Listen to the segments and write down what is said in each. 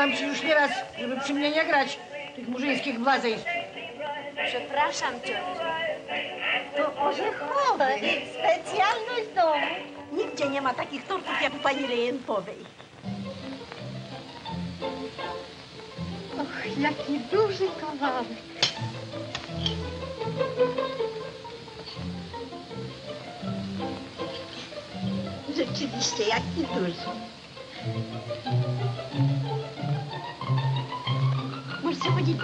Mówiłam ci już nieraz, żeby przy mnie nie grać tych murzyńskich błazeństw. Przepraszam, ciociu. To orzechowe, specjalność domu. Nigdzie nie ma takich tortów jak u pani Rejentowej. Och, jaki duży kawałek. Rzeczywiście, jaki duży. Możecie chodzić.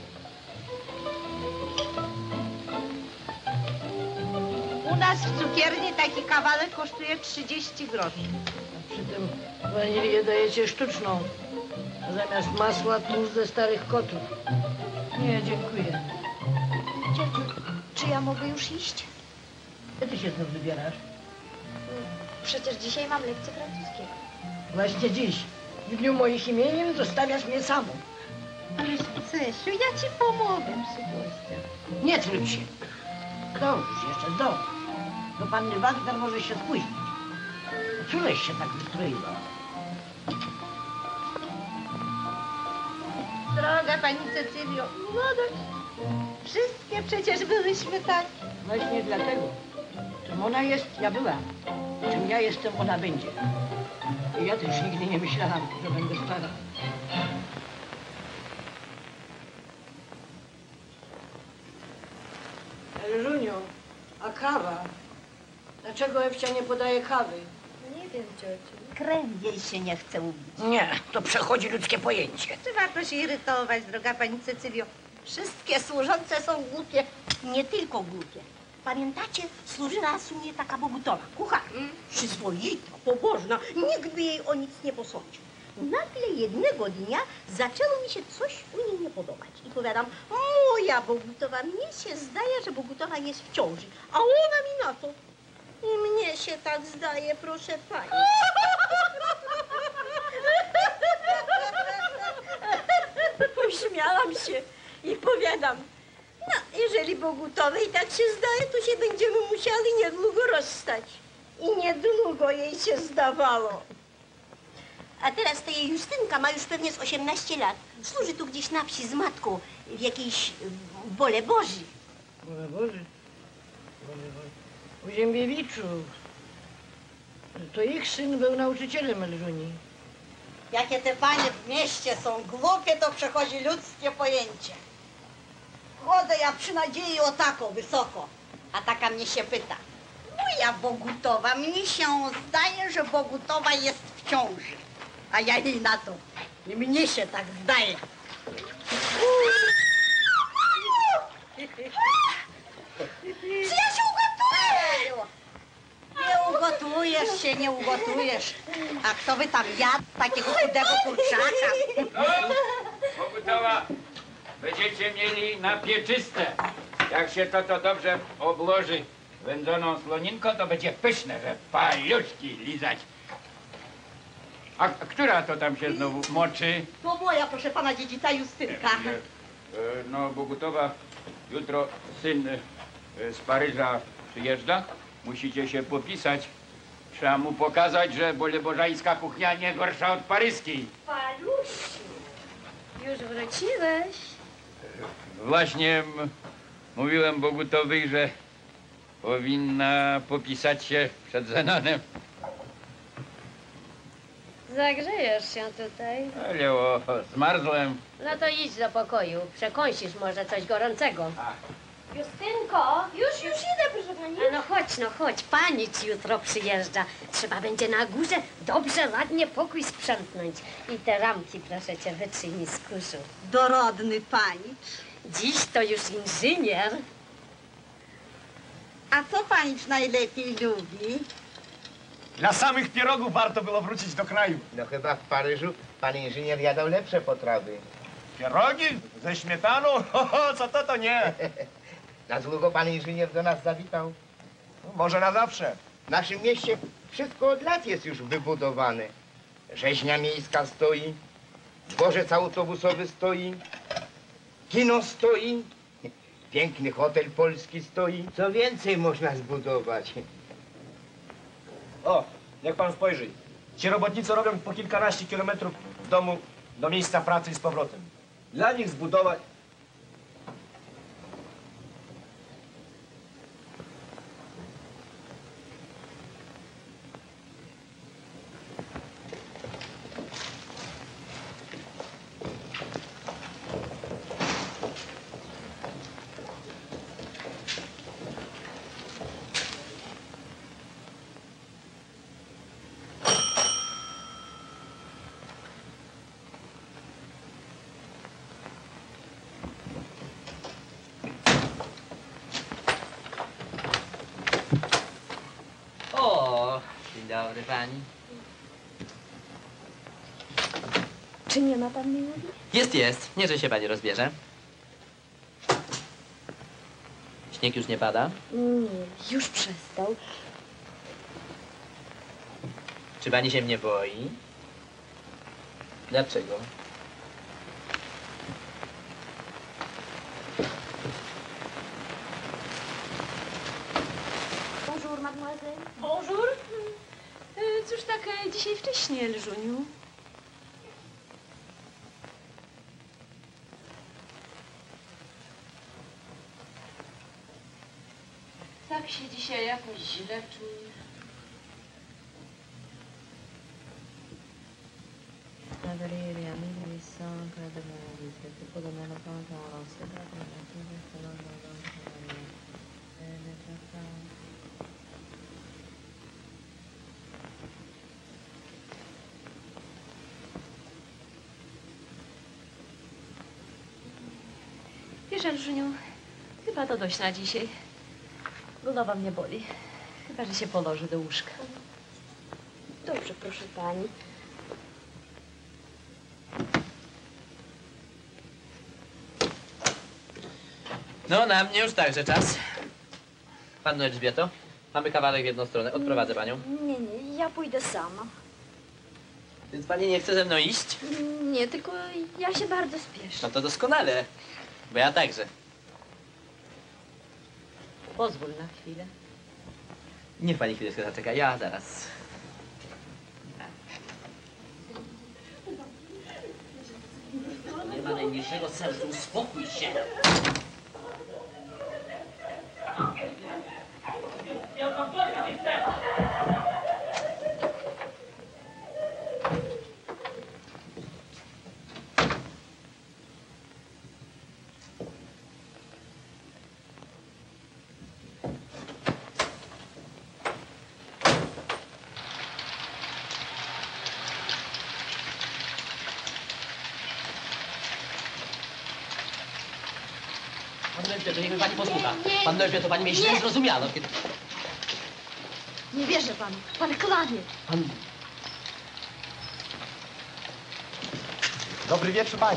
U nas w cukierni taki kawałek kosztuje 30 groszy. Przy tym wanilię dajecie sztuczną. A zamiast masła tłuszcz ze starych kotów. Nie, dziękuję. Ciociu, czy ja mogę już iść? Gdzie ty się znów wybierasz? Przecież dzisiaj mam lekcję francuskiego. Właśnie dziś. W dniu moich imienin zostawiasz mnie samą. Ależ Cesiu, ja ci pomogę przy gościach. Nie tryb się. Zdążysz jeszcze, zdążysz. Do panny Wagner możesz się spóźnić. Cóżeś się tak wystroiła? Droga pani Cecylio, młodość. Wszystkie przecież byłyśmy tak. Właśnie dlatego. Czym ona jest, ja byłam. Czym ja jestem, ona będzie. I ja też nigdy nie myślałam, że będę stara. Żuniu, a kawa? Dlaczego Ewcia nie podaje kawy? Nie wiem, ciociu. Krem jej się nie chce ubić. Nie, to przechodzi ludzkie pojęcie. Czy warto się irytować, droga pani Cecylio? Wszystkie służące są głupie. Nie tylko głupie. Pamiętacie, służyła u mnie taka Bogutowa, kucharka. Przyzwoita, pobożna, nikt by jej o nic nie posądził. Nagle jednego dnia zaczęło mi się coś u niej nie podobać. I powiadam, moja Bogutowa, mnie się zdaje, że Bogutowa jest w ciąży. A ona mi na to. I mnie się tak zdaje, proszę pani. Uśmiałam się i powiadam, no, jeżeli Bogutowej tak się zdaje, to się będziemy musieli niedługo rozstać. I niedługo jej się zdawało. A teraz ta jej Justynka ma już pewnie z 18 lat. Służy tu gdzieś na wsi z matką w jakiejś wole Bożej. Boże, Boże. U Ziębiewiczów. To ich syn był nauczycielem Elżuni. Jakie te panie w mieście są głupie, to przechodzi ludzkie pojęcie. Chodzę ja przy nadziei o taką wysoko, a taka mnie się pyta. Moja Bogutowa, mnie się zdaje, że Bogutowa jest w ciąży. A ja jej na to. I mnie się tak zdaje. Czy ja się ugotuję? Nie ugotujesz się, nie ugotujesz. A kto by tam jadł takiego chudego kurczaka? No, Bogutowa, będziecie mieli na pieczyste. Jak się to dobrze obłoży wędzoną słoninką, to będzie pyszne, że paluszki lizać. A która to tam się znowu moczy? To moja, proszę pana, dziedzica Justynka. No, Bogutowa, jutro syn z Paryża przyjeżdża. Musicie się popisać. Trzeba mu pokazać, że bolebożańska kuchnia nie gorsza od paryskiej. Palusiu, już wróciłeś? Właśnie mówiłem Bogutowej, że powinna popisać się przed Zenonem. Zagrzejesz się tutaj. Ale zmarzłem. No to idź do pokoju. Przekąsisz może coś gorącego. Justynko, już idę, proszę pani. No chodź, pani ci jutro przyjeżdża. Trzeba będzie na górze dobrze, ładnie pokój sprzątnąć. I te ramki, proszę cię, wytrzyj z kurzu. Dorodny pani. Dziś to już inżynier. A co pani najlepiej lubi? Dla samych pierogów warto było wrócić do kraju. No chyba w Paryżu pan inżynier jadał lepsze potrawy. Pierogi ze śmietaną? Co to nie? Na długo pan inżynier do nas zawitał? Może na zawsze. W naszym mieście wszystko od lat jest już wybudowane. Rzeźnia miejska stoi, dworzec autobusowy stoi, kino stoi, piękny hotel polski stoi. Co więcej można zbudować? O, niech pan spojrzy. Ci robotnicy robią po kilkanaście kilometrów w domu do miejsca pracy i z powrotem. Dla nich zbudować... O, dzień dobry pani. Czy nie ma pan miłego? Jest. Nie, że się pani rozbierze. Śnieg już nie pada? Nie, już przestał. Czy pani się mnie boi? Dlaczego? Bonjour, mademoiselle. Bonjour. Cóż tak dzisiaj wcześnie, Lżuniu? Tak się dzisiaj jakoś źle czuję. Wiesz, Elżuniu, chyba to dość na dzisiaj. Głowa mnie boli. Chyba, że się położy do łóżka. Dobrze, proszę pani. No, na mnie już także czas. Panno Elżbieto, mamy kawałek w jedną stronę. Odprowadzę panią. Nie, ja pójdę sama. Więc pani nie chce ze mną iść? Nie, tylko ja się bardzo spieszę. No to doskonale, bo ja także. Pozwól na chwilę. Niech pani chwileczkę zaczeka, ja zaraz. Nie ma najmniejszego sensu, uspokój się. Panno Elżbieto, niech mnie pani posłucha. Panno Elżbieto, pani mnie źle zrozumiano. Nie wierzę panu. Pan kłamie. Pan... Dobry wieczór pani.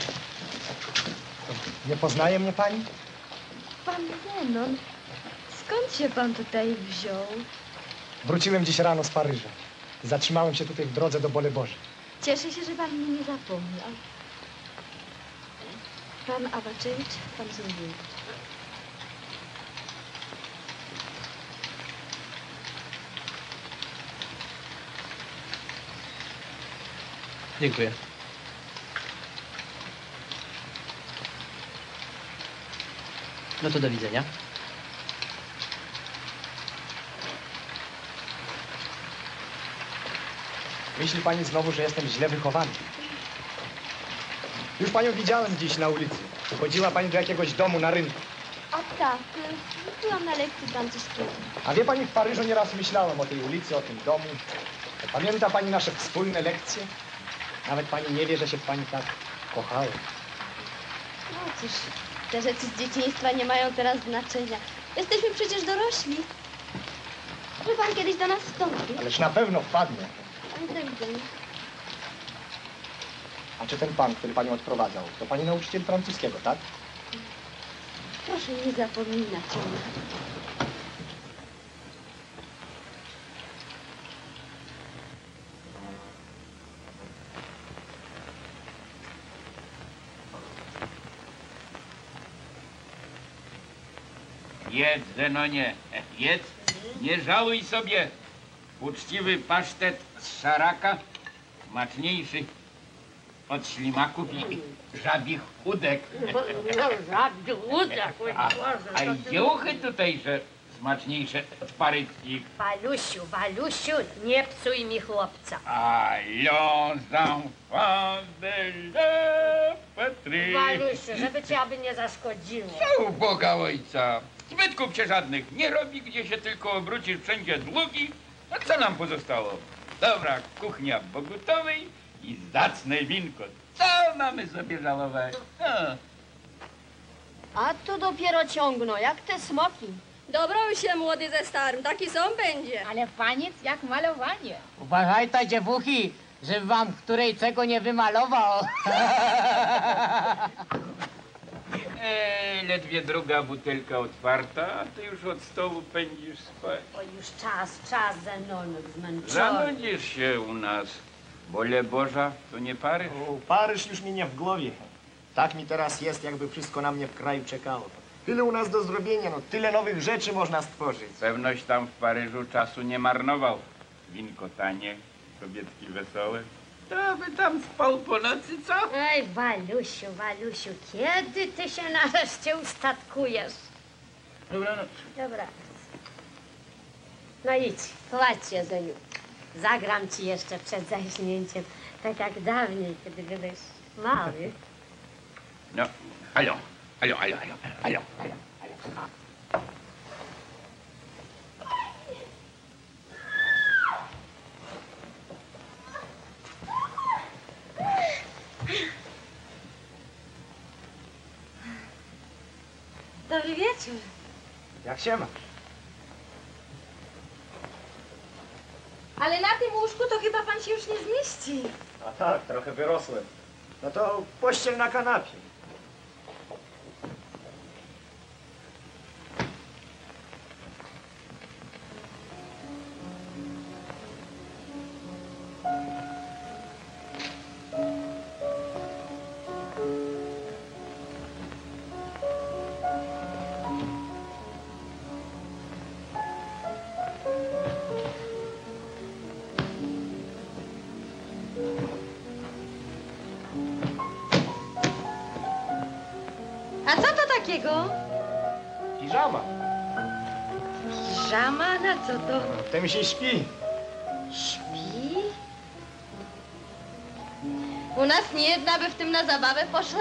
Nie poznaje mnie pani? Pan Zenon, skąd się pan tutaj wziął? Wróciłem dziś rano z Paryża. Zatrzymałem się tutaj w drodze do Boleboży. Cieszę się, że pan mnie nie zapomniał. Pan Awaczewicz, pan Zębiewicz. Dziękuję. No to do widzenia. Myśli pani znowu, że jestem źle wychowany. Już panią widziałem dziś na ulicy. Chodziła pani do jakiegoś domu na rynku. A tak, byłam na lekcji francuskiego. A wie pani, w Paryżu nieraz myślałem o tej ulicy, o tym domu. Pamięta pani nasze wspólne lekcje? Nawet pani nie wie, że się w pani tak kochałem. No cóż, te rzeczy z dzieciństwa nie mają teraz znaczenia. Jesteśmy przecież dorośli. Może pan kiedyś do nas wstąpi? Ależ na pewno wpadnę. Ale do widzenia. A czy ten pan, który panią odprowadzał, to pani nauczyciel francuskiego, tak? Proszę nie zapominać o mnie. Jedz, Zenonie, jedz. Nie żaluj sobie. Uczciwy pasztet z szaraka, smaczniejszy. od ślimaków i żabich udek. Żabich udek, A i dziełuchy tutejsze smaczniejsze od paryckich. Walusiu, nie psuj mi chłopca. Allons enfants de la patrie. Walusiu, żeby ci aby nie zaszkodziło. Co u Boga ojca? Zbytków się żadnych nie robi, gdzie się tylko obrócisz, wszędzie długi. A co nam pozostało? Dobra kuchnia bogutowej i zacne winko. Co mamy sobie żałować? No. A tu dopiero ciągną, jak te smoki. Dobrał się młody ze starym, taki są będzie. Ale faniec jak malowanie. Uważajcie, dziewuchy, żeby wam której czego nie wymalował. Ledwie druga butelka otwarta, a ty już od stołu pędzisz spać. O, już czas, Zenonek zmęczony. Zanudzisz się u nas. Bole Boża, to nie Paryż. O, Paryż już mi nie w głowie. Tak mi teraz jest, jakby wszystko na mnie w kraju czekało. Tyle u nas do zrobienia, no tyle nowych rzeczy można stworzyć. Pewność tam w Paryżu czasu nie marnował. Winko tanie, kobietki wesołe. To by tam spał po nocy, co? Ej, Walusiu, kiedy ty się nareszcie ustatkujesz? Dobranoc. Dobra. No idź, kładź się, Zeniu. Zagram ci jeszcze przed zaśnięciem, tak jak dawniej, kiedy byłeś mały. No, alo. Dobry wieczór. Jak się ma? Ale na tym łóżku to chyba pan się już nie zmieści. A tak, trochę wyrosłem. No to pościel na kanapie. A co to takiego? Piżama. Piżama? Na co to? W tym się śpi. Śpi? U nas nie jedna by w tym na zabawę poszła?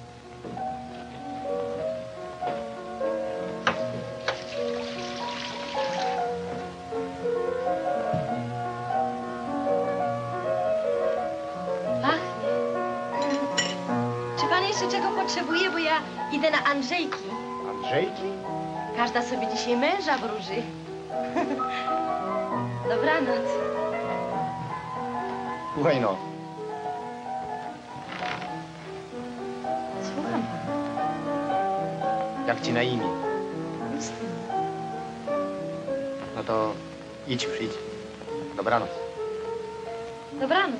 Pachnie. Czy pan jeszcze czego potrzebuje, bo ja idę na Andrzejki. Andrzejki? Każda sobie dzisiaj męża wróży. Dobranoc. Słuchaj no. Słucham pana. Jak ci na imię? Justyna. No to idź, przyjdź. Dobranoc. Dobranoc.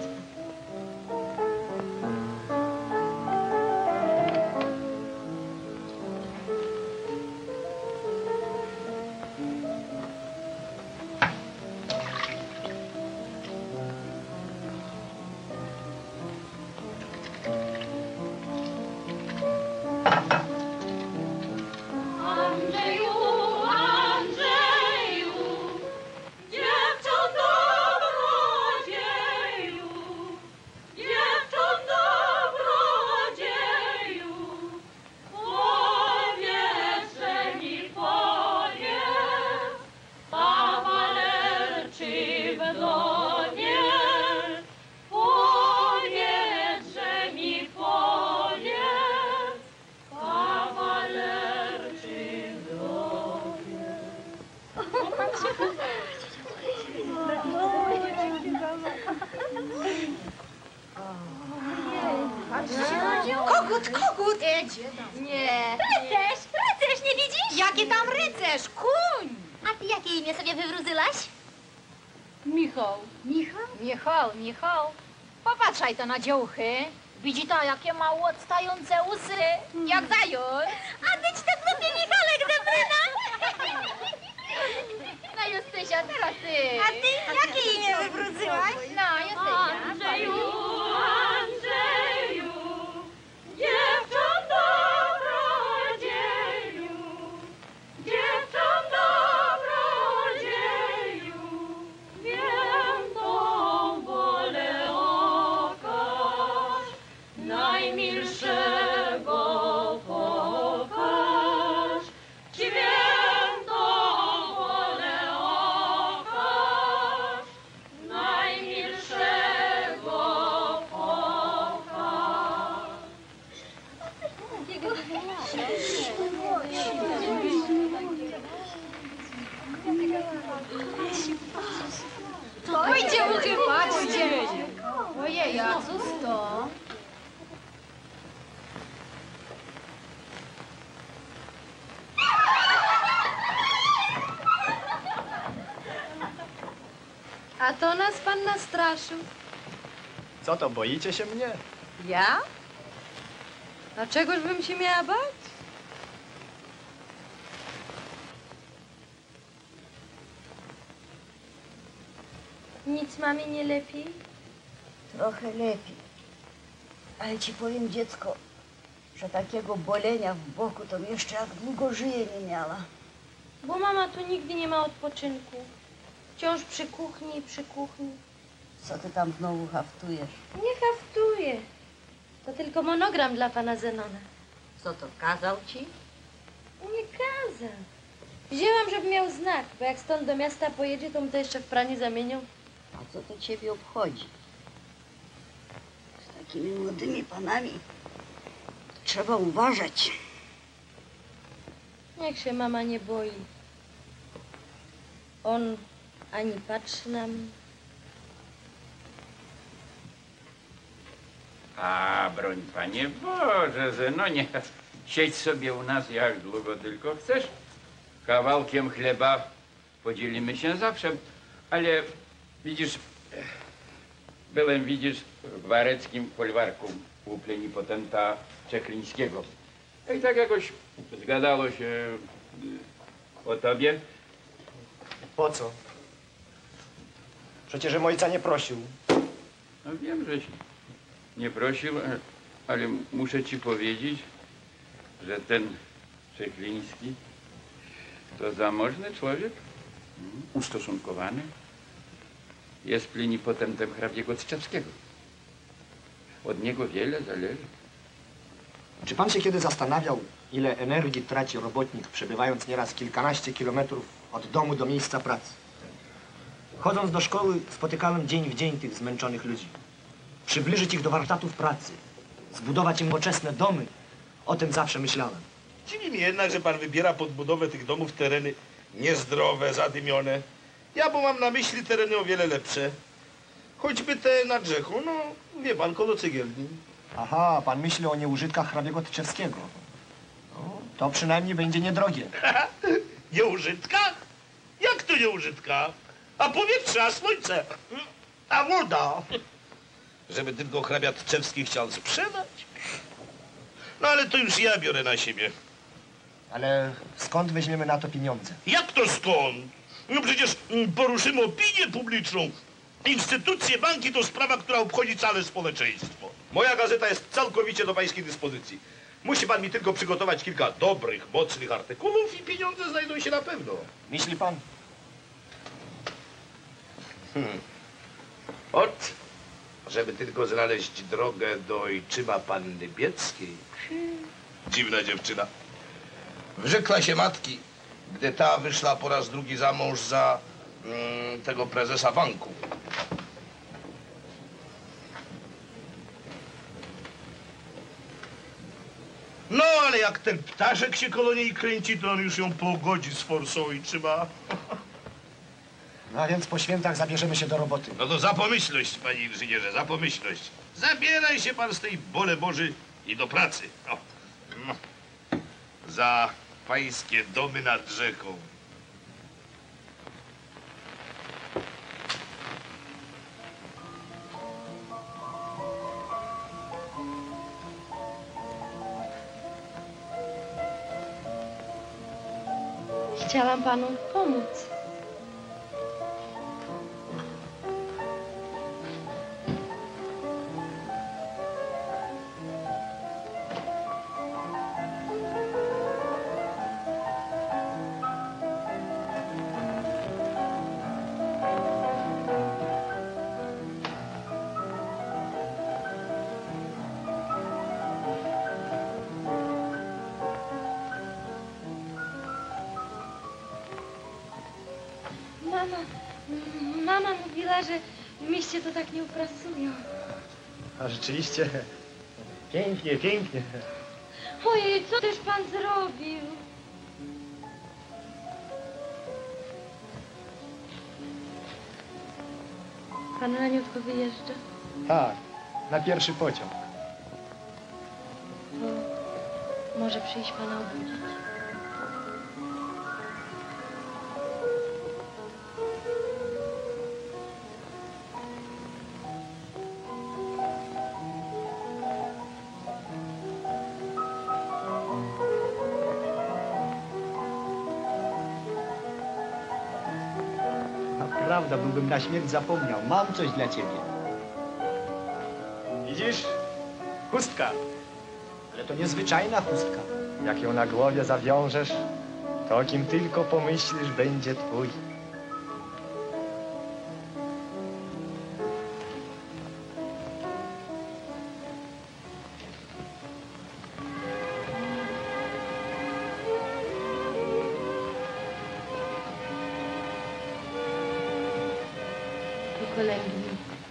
Kogut! Nie. Rycerz, nie widzisz? Jaki tam rycerz? Kuń! A ty jakie imię sobie wywróżyłaś? Michał. Michał. Popatrzaj to na dziołchy. Widzi ta, jakie mało odstające łzy. Jak zając. A być to głupie Michalek Debryna! No Justysia, teraz ty. A ty jakie imię wywróżyłaś? No, Justysia. Andrzeju, Oj, dziewuchy, patrzcie! Ojej, a cóż to? A to nas pan nastraszył. Co to, boicie się mnie? Ja? A czegoż bym się miała bać? Nic mamie nie lepiej? Trochę lepiej. Ale ci powiem, dziecko, że takiego bolenia w boku to jeszcze jak długo żyje nie miała. Bo mama tu nigdy nie ma odpoczynku. Wciąż przy kuchni i przy kuchni. Co ty tam znowu haftujesz? Nie haftuję. To tylko monogram dla pana Zenona. Co to, kazał ci? Nie kazał. Wzięłam, żeby miał znak, bo jak stąd do miasta pojedzie, to mu to jeszcze w pranie zamienią. A co to ciebie obchodzi? Z takimi młodymi panami trzeba uważać. Niech się mama nie boi. On ani patrzy na mnie. A broń Panie Boże, Zenonie, siedź sobie u nas jak długo tylko chcesz. Kawałkiem chleba podzielimy się zawsze, ale widzisz, byłem, w wareckim folwarku u plenipotenta Czeklińskiego. I tak jakoś zgadało się o tobie. Po co? Przecież ojca nie prosił. No wiem, żeś nie prosił, ale muszę ci powiedzieć, że ten Czekliński to zamożny człowiek, ustosunkowany, jest plenipotentem hrabiego Tczewskiego. Od niego wiele zależy. Czy pan się kiedy zastanawiał, ile energii traci robotnik, przebywając nieraz kilkanaście kilometrów od domu do miejsca pracy? Chodząc do szkoły, spotykałem dzień w dzień tych zmęczonych ludzi. Przybliżyć ich do warsztatów pracy, zbudować im nowoczesne domy, o tym zawsze myślałem. Dziwi mnie jednak, że pan wybiera pod budowę tych domów tereny niezdrowe, zadymione. Ja bo mam na myśli tereny o wiele lepsze. Choćby te nad rzeką, no wie pan, koło Cegielni. Aha, pan myśli o nieużytkach hrabiego Tczewskiego. No, to przynajmniej będzie niedrogie. Nieużytkach? Jak to nieużytkach? A powietrze, a słońce, a woda. Żeby tylko hrabia Tczewski chciał sprzedać? No ale to już ja biorę na siebie. Ale skąd weźmiemy na to pieniądze? Jak to skąd? No przecież poruszymy opinię publiczną. Instytucje, banki to sprawa, która obchodzi całe społeczeństwo. Moja gazeta jest całkowicie do pańskiej dyspozycji. Musi pan mi tylko przygotować kilka dobrych, mocnych artykułów i pieniądze znajdą się na pewno. Myśli pan? Żeby tylko znaleźć drogę do ojczyma panny Bieckiej. Dziwna dziewczyna. Wrzekła się matki, gdy ta wyszła po raz drugi za mąż za tego prezesa banku. No, ale jak ten ptaszek się koło niej kręci, to on już ją pogodzi z forsą ojczyma. No a więc po świętach zabierzemy się do roboty. No to za pomyślność, panie inżynierze, za pomyślność. Zabieraj się pan z tej bole Boży i do pracy. No. Za pańskie domy nad rzeką. Chciałam panu pomóc. Mama mówiła, że w mieście to tak nie uprasują. A rzeczywiście, pięknie, pięknie. Ojej, co też pan zrobił? Pan raniutko wyjeżdża? Tak, na pierwszy pociąg. To może przyjść pana obudzić? Naprawdę, byłbym na śmierć zapomniał. Mam coś dla ciebie. Widzisz? Chustka. Ale to niezwyczajna chustka. Jak ją na głowie zawiążesz, to o kim tylko pomyślisz, będzie twój. Kolędni.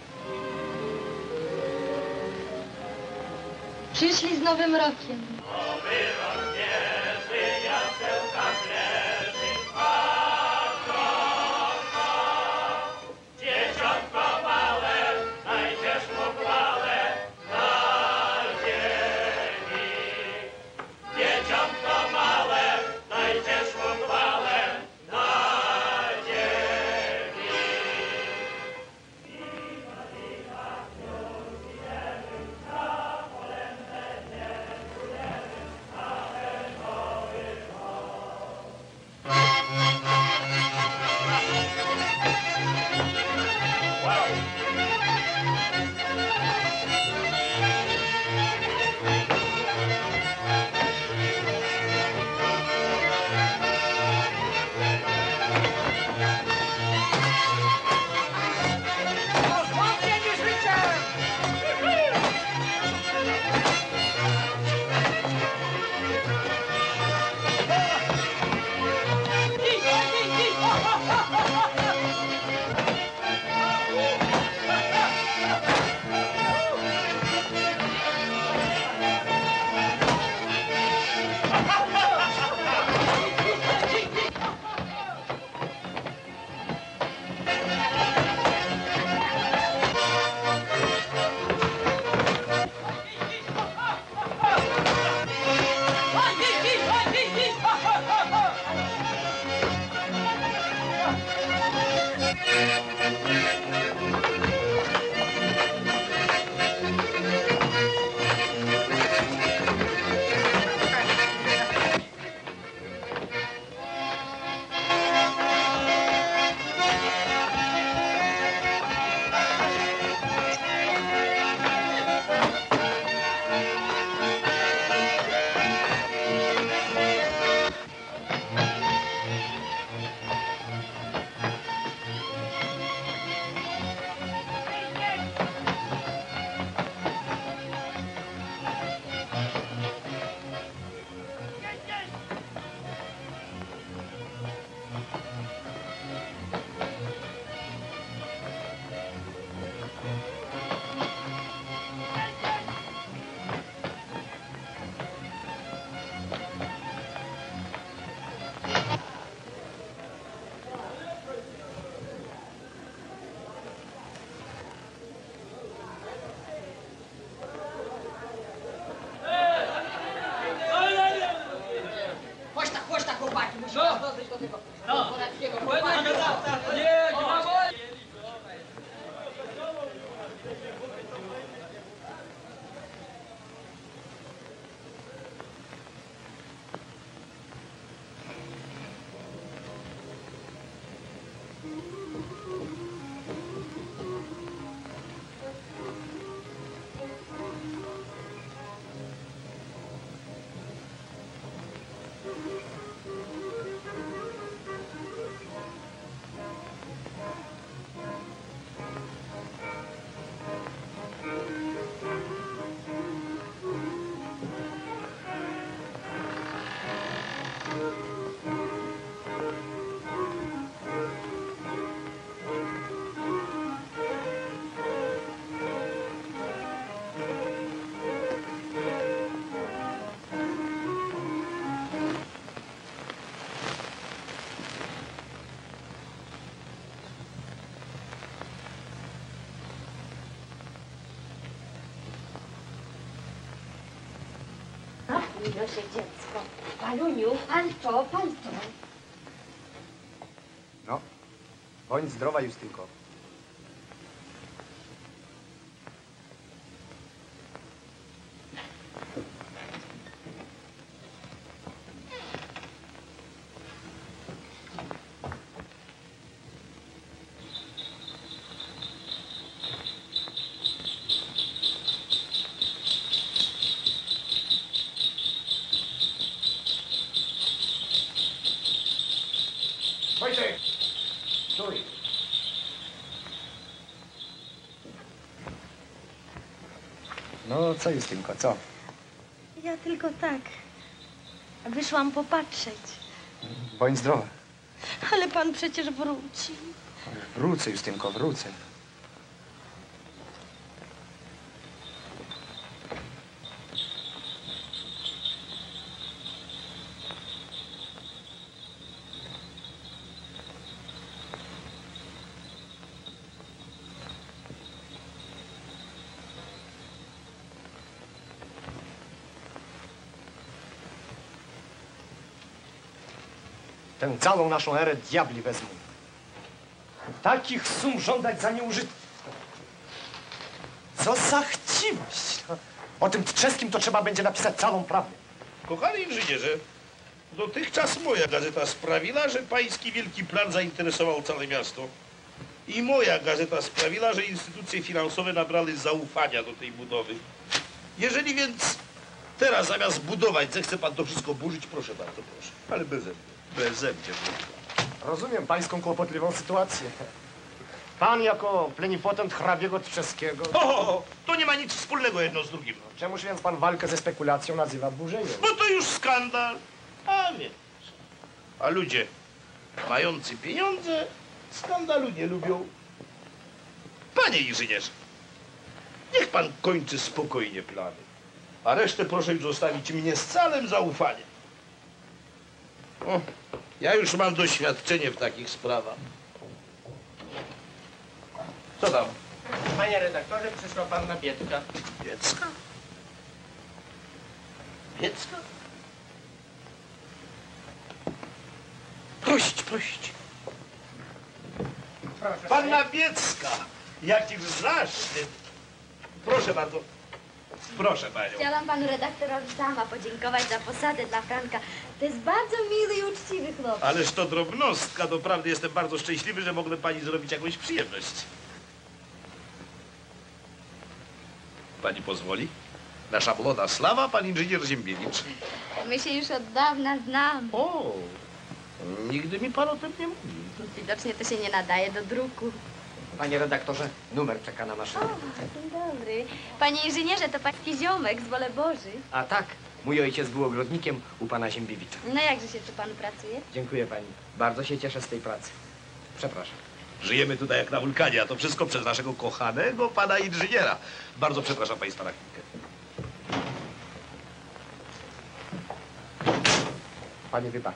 Przyszli z Nowym Rokiem. Proszę, dziecko. Paluniu, palto, palto. No, bądź zdrowa, Justynko. Wojtek! Stój! No, co Justynko, co? Ja tylko tak. Wyszłam popatrzeć. Bądź zdrowa. Ale pan przecież wróci. Wrócę, Justynko, wrócę. Tę całą naszą erę diabli wezmą. Takich sum żądać za nieużytki. Co za chciwość. O tym czeskim to trzeba będzie napisać całą prawdę. Kochany inżynierze, dotychczas moja gazeta sprawiła, że pański wielki plan zainteresował całe miasto. I moja gazeta sprawiła, że instytucje finansowe nabrały zaufania do tej budowy. Jeżeli więc teraz zamiast budować zechce pan to wszystko burzyć, proszę bardzo, proszę. Ale beze mnie. Beze mnie. Rozumiem pańską kłopotliwą sytuację. Pan jako plenipotent hrabiego czeskiego... O, to nie ma nic wspólnego jedno z drugim. Czemuż więc pan walkę ze spekulacją nazywa burzeniem? Bo to już skandal. A więc. A ludzie mający pieniądze skandalu nie lubią. Panie inżynierze, niech pan kończy spokojnie plany. A resztę proszę już zostawić mnie z całym zaufaniem. O, ja już mam doświadczenie w takich sprawach. Co tam? Panie redaktorze, przyszła panna Bietka. Biecka? Biecka? Prość, prość. Proszę. Panna Biecka! Jaki zaszczyt! Proszę bardzo. Proszę panią. Chciałam panu redaktorowi sama podziękować za posadę dla Franka. To jest bardzo miły i uczciwy chłopak. Ależ to drobnostka. Doprawdy jestem bardzo szczęśliwy, że mogę pani zrobić jakąś przyjemność. Pani pozwoli? Nasza młoda slawa, pan inżynier Ziembiewicz. My się już od dawna znamy. O, nigdy mi pan o tym nie mówił. Widocznie to się nie nadaje do druku. Panie redaktorze, numer czeka na maszynie. Dzień dobry. Panie inżynierze, to pański ziomek z Wolę Boży. A tak, mój ojciec był ogrodnikiem u pana Ziembiewicza. No jakże się tu panu pracuje? Dziękuję pani. Bardzo się cieszę z tej pracy. Przepraszam. Żyjemy tutaj jak na wulkanie, a to wszystko przez naszego kochanego pana inżyniera. Bardzo przepraszam państwa na chwilkę. Panie wybacz.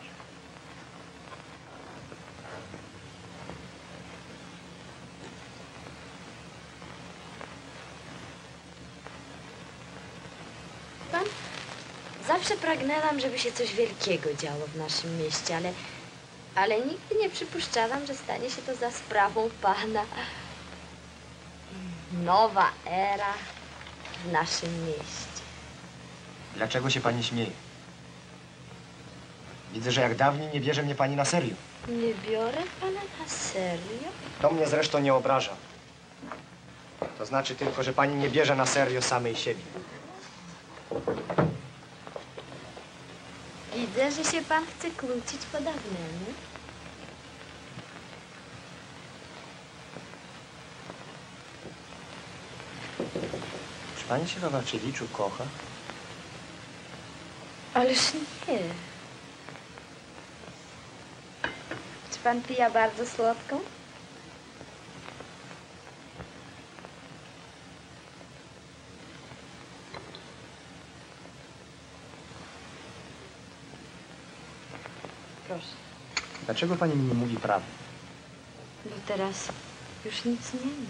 Pan? Zawsze pragnęłam, żeby się coś wielkiego działo w naszym mieście, ale nigdy nie przypuszczałam, że stanie się to za sprawą pana. Nowa era w naszym mieście. Dlaczego się pani śmieje? Widzę, że jak dawniej nie bierze mnie pani na serio. Nie biorę pana na serio? To mnie zresztą nie obraża. To znaczy tylko, że pani nie bierze na serio samej siebie. Widzę, że się pan chce kłócić po dawnemu. Czy pani się w Waczyliczu kocha? Ależ nie. Czy pan pija bardzo słodką? Proszę. Dlaczego pani mi nie mówi prawdy? Bo teraz już nic nie ma.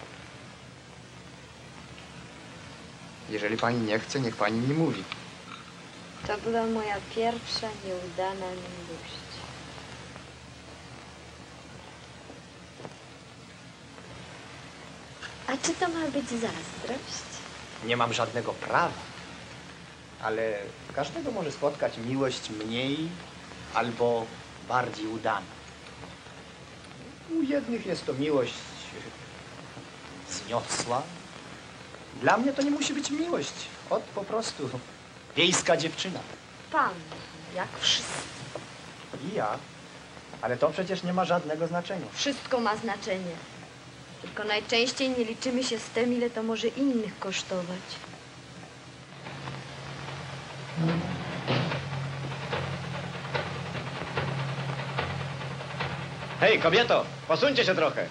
Jeżeli pani nie chce, niech pani nie mówi. To była moja pierwsza nieudana miłość. A czy to ma być zazdrość? Nie mam żadnego prawa, ale każdego może spotkać miłość mniej albo bardziej udana. U jednych jest to miłość wzniosła. Dla mnie to nie musi być miłość. Po prostu wiejska dziewczyna. Pan, jak wszyscy. I ja. Ale to przecież nie ma żadnego znaczenia. Wszystko ma znaczenie. Tylko najczęściej nie liczymy się z tym, ile to może innych kosztować. Hej, kobieto, posuńcie się trochę.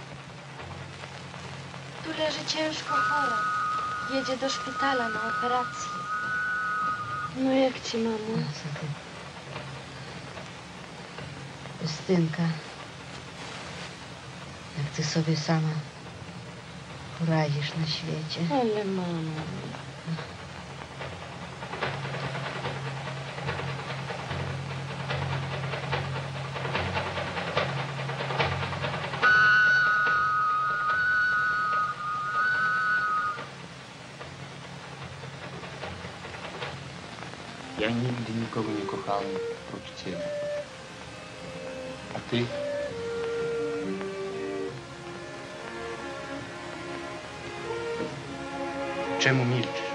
Tu leży ciężko chora. Jedzie do szpitala na operację. No jak ci, mamo? Justynka, jak ty sobie sama poradzisz na świecie. Ale mamo. Ja nigdy nikogo nie kochałem oprócz ciebie. A ty? Czemu milczysz?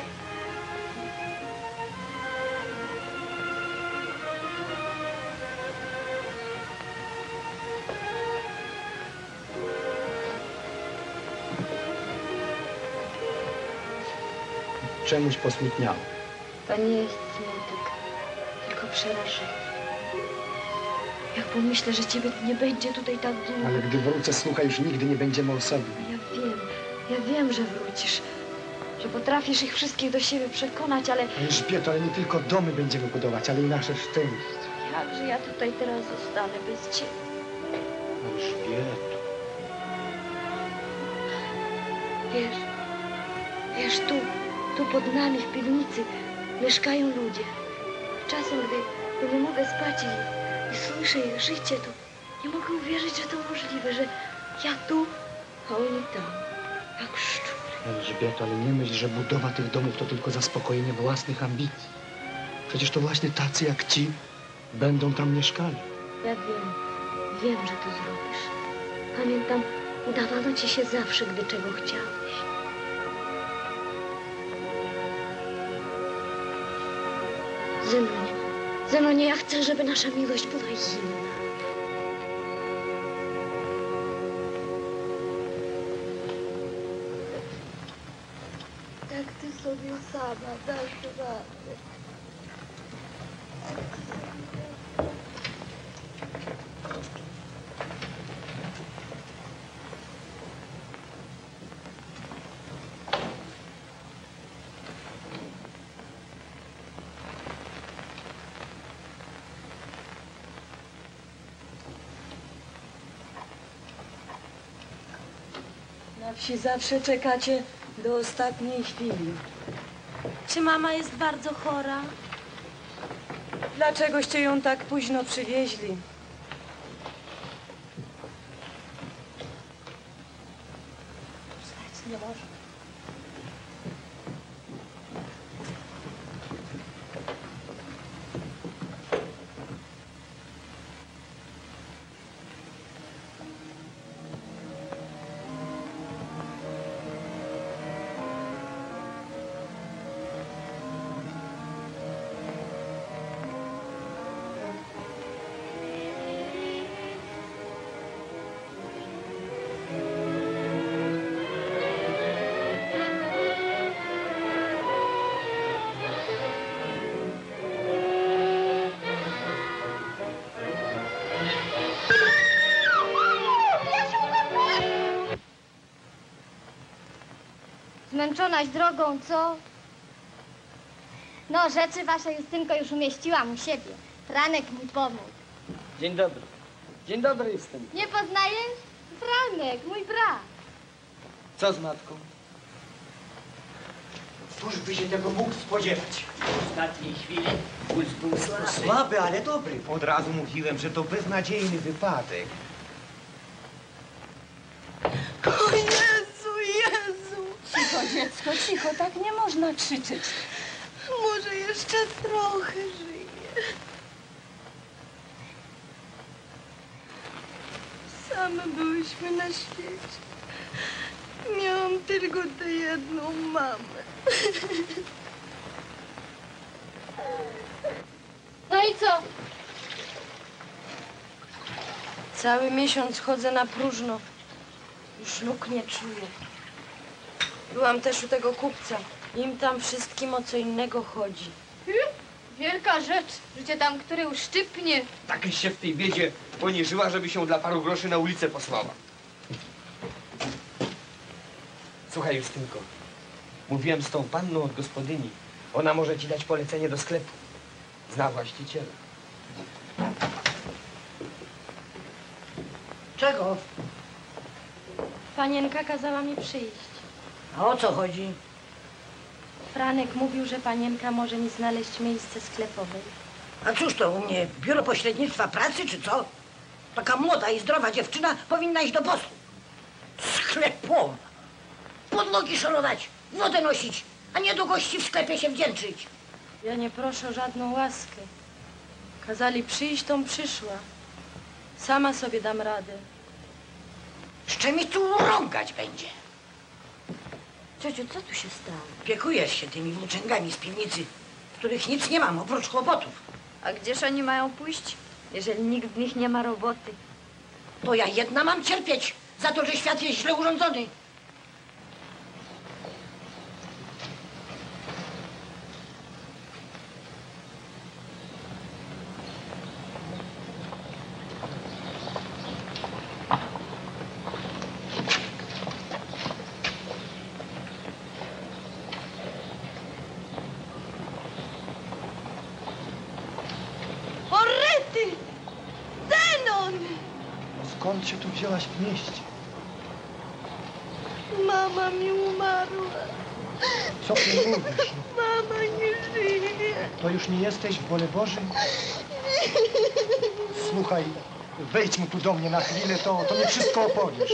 Czemuś posmutniało. To nie jest smutek, tylko przerażenie. Jak pomyślę, że ciebie nie będzie tutaj tak długo. Ale gdy wrócę, słuchaj, już nigdy nie będziemy osobni. Ja wiem, że wrócisz. Że potrafisz ich wszystkich do siebie przekonać, ale Elżbieto, ale nie tylko domy będziemy budować, ale i nasze szczęście. jakże ja tutaj teraz zostanę bez ciebie? Elżbieto. Wiesz, tu pod nami w piwnicy mieszkają ludzie. Czasem, gdy nie mogę spać i słyszę ich życie, to nie mogę uwierzyć, że to możliwe, że ja tu, a oni tam, jak szczury. Elżbieto, ale nie myśl, że budowa tych domów to tylko zaspokojenie własnych ambicji. Przecież to właśnie tacy jak ci będą tam mieszkali. Ja wiem, że to zrobisz. Pamiętam, udawano ci się zawsze, gdy czego chciałeś. Zenonie, ja chcę, żeby nasza miłość była zimna. Jak ty sobie sama dasz radę. Na wsi zawsze czekacie do ostatniej chwili. Czy mama jest bardzo chora? Dlaczegoście ją tak późno przywieźli? Wstać nie może. Zmęczonaś drogą, co? No, rzeczy wasze, Justynko, już umieściłam u siebie. Franek mi pomógł. Dzień dobry. Dzień dobry, jestem. Nie poznajesz? Franek, mój brat. Co z matką? Któż by się tego mógł spodziewać? W ostatniej chwili puls był słaby. Słaby, ale dobry. Od razu mówiłem, że to beznadziejny wypadek. O Jezu, Jezu! Cicho, dziecko, cicho, tak nie można krzyczeć. Może jeszcze trochę żyje. Same byłyśmy na świecie. Miałam tylko tę jedną mamę. No i co? Cały miesiąc chodzę na próżno. Już nóg nie czuję. Byłam też u tego kupca. Im tam wszystkim o co innego chodzi. Wielka rzecz, że cię tam który uszczypnie. Takeś się w tej biedzie poniżyła, żeby się dla paru groszy na ulicę posłała. Słuchaj, Justynko, mówiłem z tą panną od gospodyni. Ona może ci dać polecenie do sklepu. Zna właściciela. Czego? Panienka kazała mi przyjść. A o co chodzi? Franek mówił, że panienka może mi znaleźć miejsce sklepowe. A cóż to u mnie? Biuro Pośrednictwa Pracy, czy co? Taka młoda i zdrowa dziewczyna powinna iść do posłu. Sklepowa. Podłogi szorować, wodę nosić, a nie do gości w sklepie się wdzięczyć. Ja nie proszę o żadną łaskę. Kazali przyjść, tą przyszła. Sama sobie dam radę. Jeszcze mi tu urągać będzie. Ciociu, co tu się stało? Opiekujesz się tymi włóczęgami z piwnicy, w których nic nie mam oprócz kłopotów. A gdzież oni mają pójść, jeżeli nikt w nich nie ma roboty? To ja jedna mam cierpieć za to, że świat jest źle urządzony. Orety! Zenon! Skąd się tu wzięłaś w mieście? Mama mi umarła. Co ty mówisz? Mama nie żyje. To już nie jesteś w wole Bożym? Słuchaj, wejdź mu tu do mnie na chwilę, to mi wszystko opowiesz.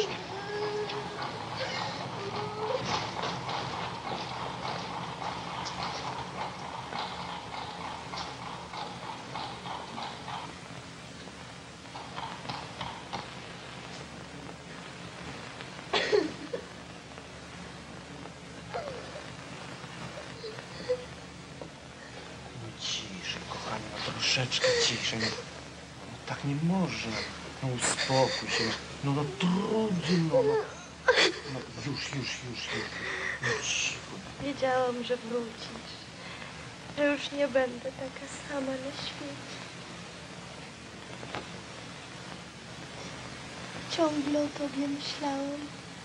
Ciszej, kochanie, no troszeczkę ciszej. No, tak nie można. No uspokój się. No trudno. No już. No cicho. Wiedziałam, że wrócisz. Że już nie będę taka sama na świecie. Ciągle o tobie myślałam.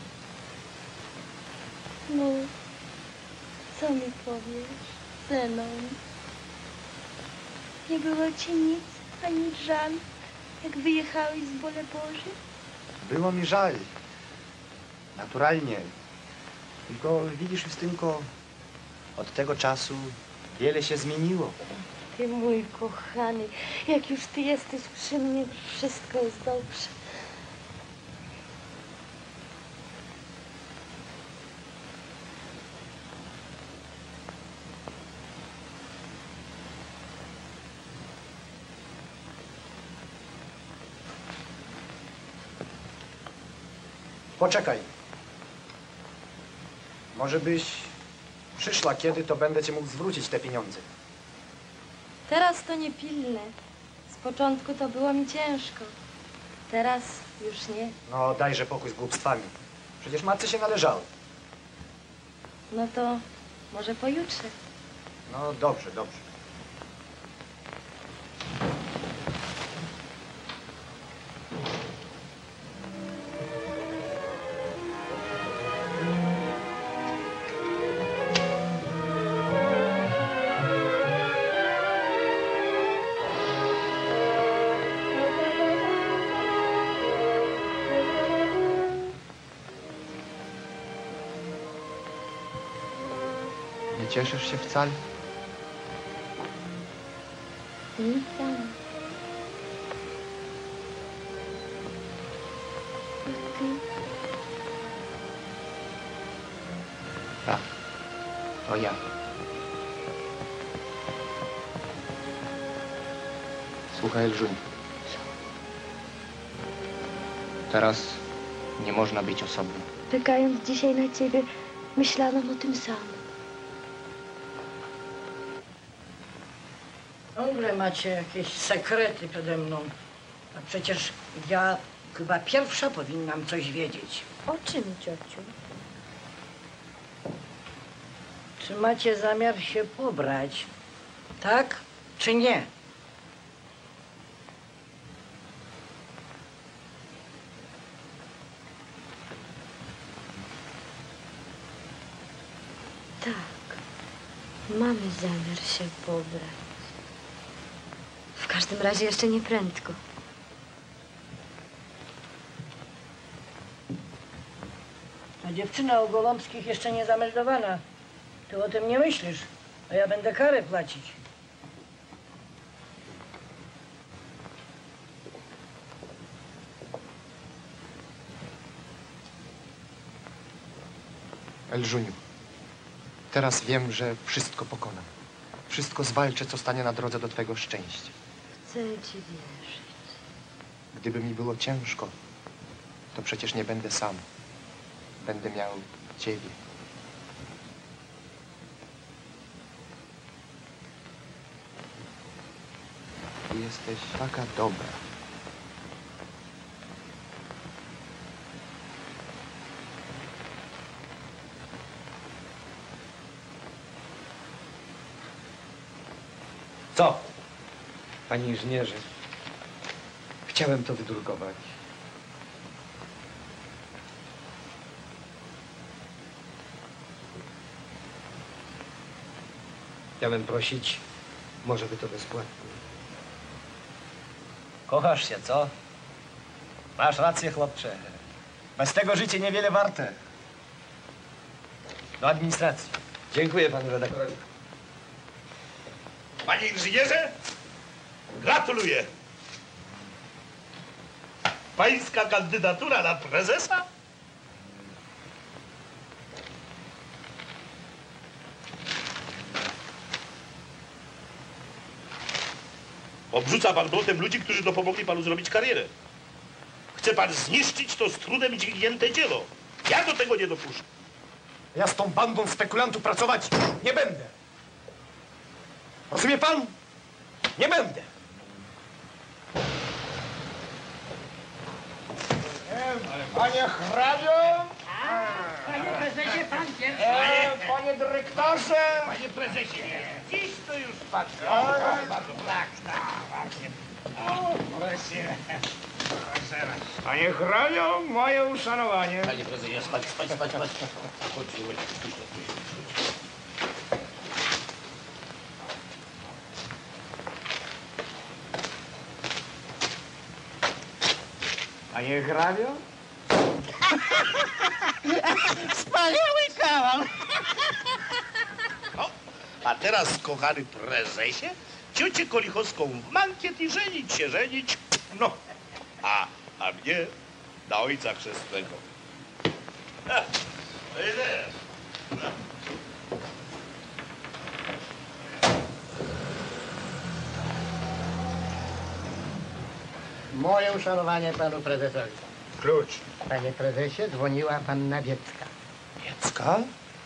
No, co mi powiesz, Zenon? Nie było ci nic, ani żal, jak wyjechałeś z Bole Boży? Było mi żal. Naturalnie. Tylko widzisz, Justynko, od tego czasu wiele się zmieniło. Ty mój kochany, jak już ty jesteś przy mnie, wszystko jest dobrze. Poczekaj. Może byś przyszła kiedy, to będę ci mógł zwrócić te pieniądze. Teraz to nie pilne. Z początku to było mi ciężko. Teraz już nie. No dajże pokój z głupstwami. Przecież matce się należało. No to może pojutrze. No dobrze. cieszysz się wcale? Nic tam. A ty? Tak, to ja. Słuchaj, Elżuniu. Teraz nie można być osobnym. Czekając dzisiaj na ciebie, myślałam o tym samym. Ciągle macie jakieś sekrety przede mną. A przecież ja chyba pierwsza powinnam coś wiedzieć. O czym, ciociu? Czy macie zamiar się pobrać? Tak czy nie? Tak. Mamy zamiar się pobrać. W każdym razie jeszcze nie prędko. A dziewczyna u Golomskich jeszcze nie zameldowana. Ty o tym nie myślisz, a ja będę karę płacić. Elżuniu, teraz wiem, że wszystko pokonam. Wszystko zwalczę, co stanie na drodze do twego szczęścia. Chcę ci wierzyć. Gdyby mi było ciężko, to przecież nie będę sam. Będę miał ciebie. Ty jesteś taka dobra. Co? Panie inżynierze, chciałem to wydrukować. Chciałem prosić, może by to bezpłatnie. Kochasz się, co? Masz rację, chłopcze. Bez tego życie niewiele warte. Do administracji. Dziękuję panu redaktorowi. Panie inżynierze, gratuluję. Pańska kandydatura na prezesa? Obrzuca pan błotem ludzi, którzy dopomogli panu zrobić karierę. Chce pan zniszczyć to z trudem dźwignięte dzieło. Ja do tego nie dopuszczę. Ja z tą bandą spekulantów pracować nie będę. Rozumie pan? Nie będę. Panie hrabio! Panie prezesie, pan pierwszy. Panie dyrektorze! Panie prezesie, dziś to już patrzę. Panie hrabio, moje uszanowanie. Panie prezesie, spać. Panie hrabio? Wspaniały kawał. No, a teraz, kochany prezesie, ciocię Kolichowską w mankiet i żenić się, żenić. No, a mnie na ojca chrzestnego. No i teraz. Moje uszanowanie panu prezesowi. Klucz. Panie prezesie, dzwoniła panna Wiecka. Wiecka?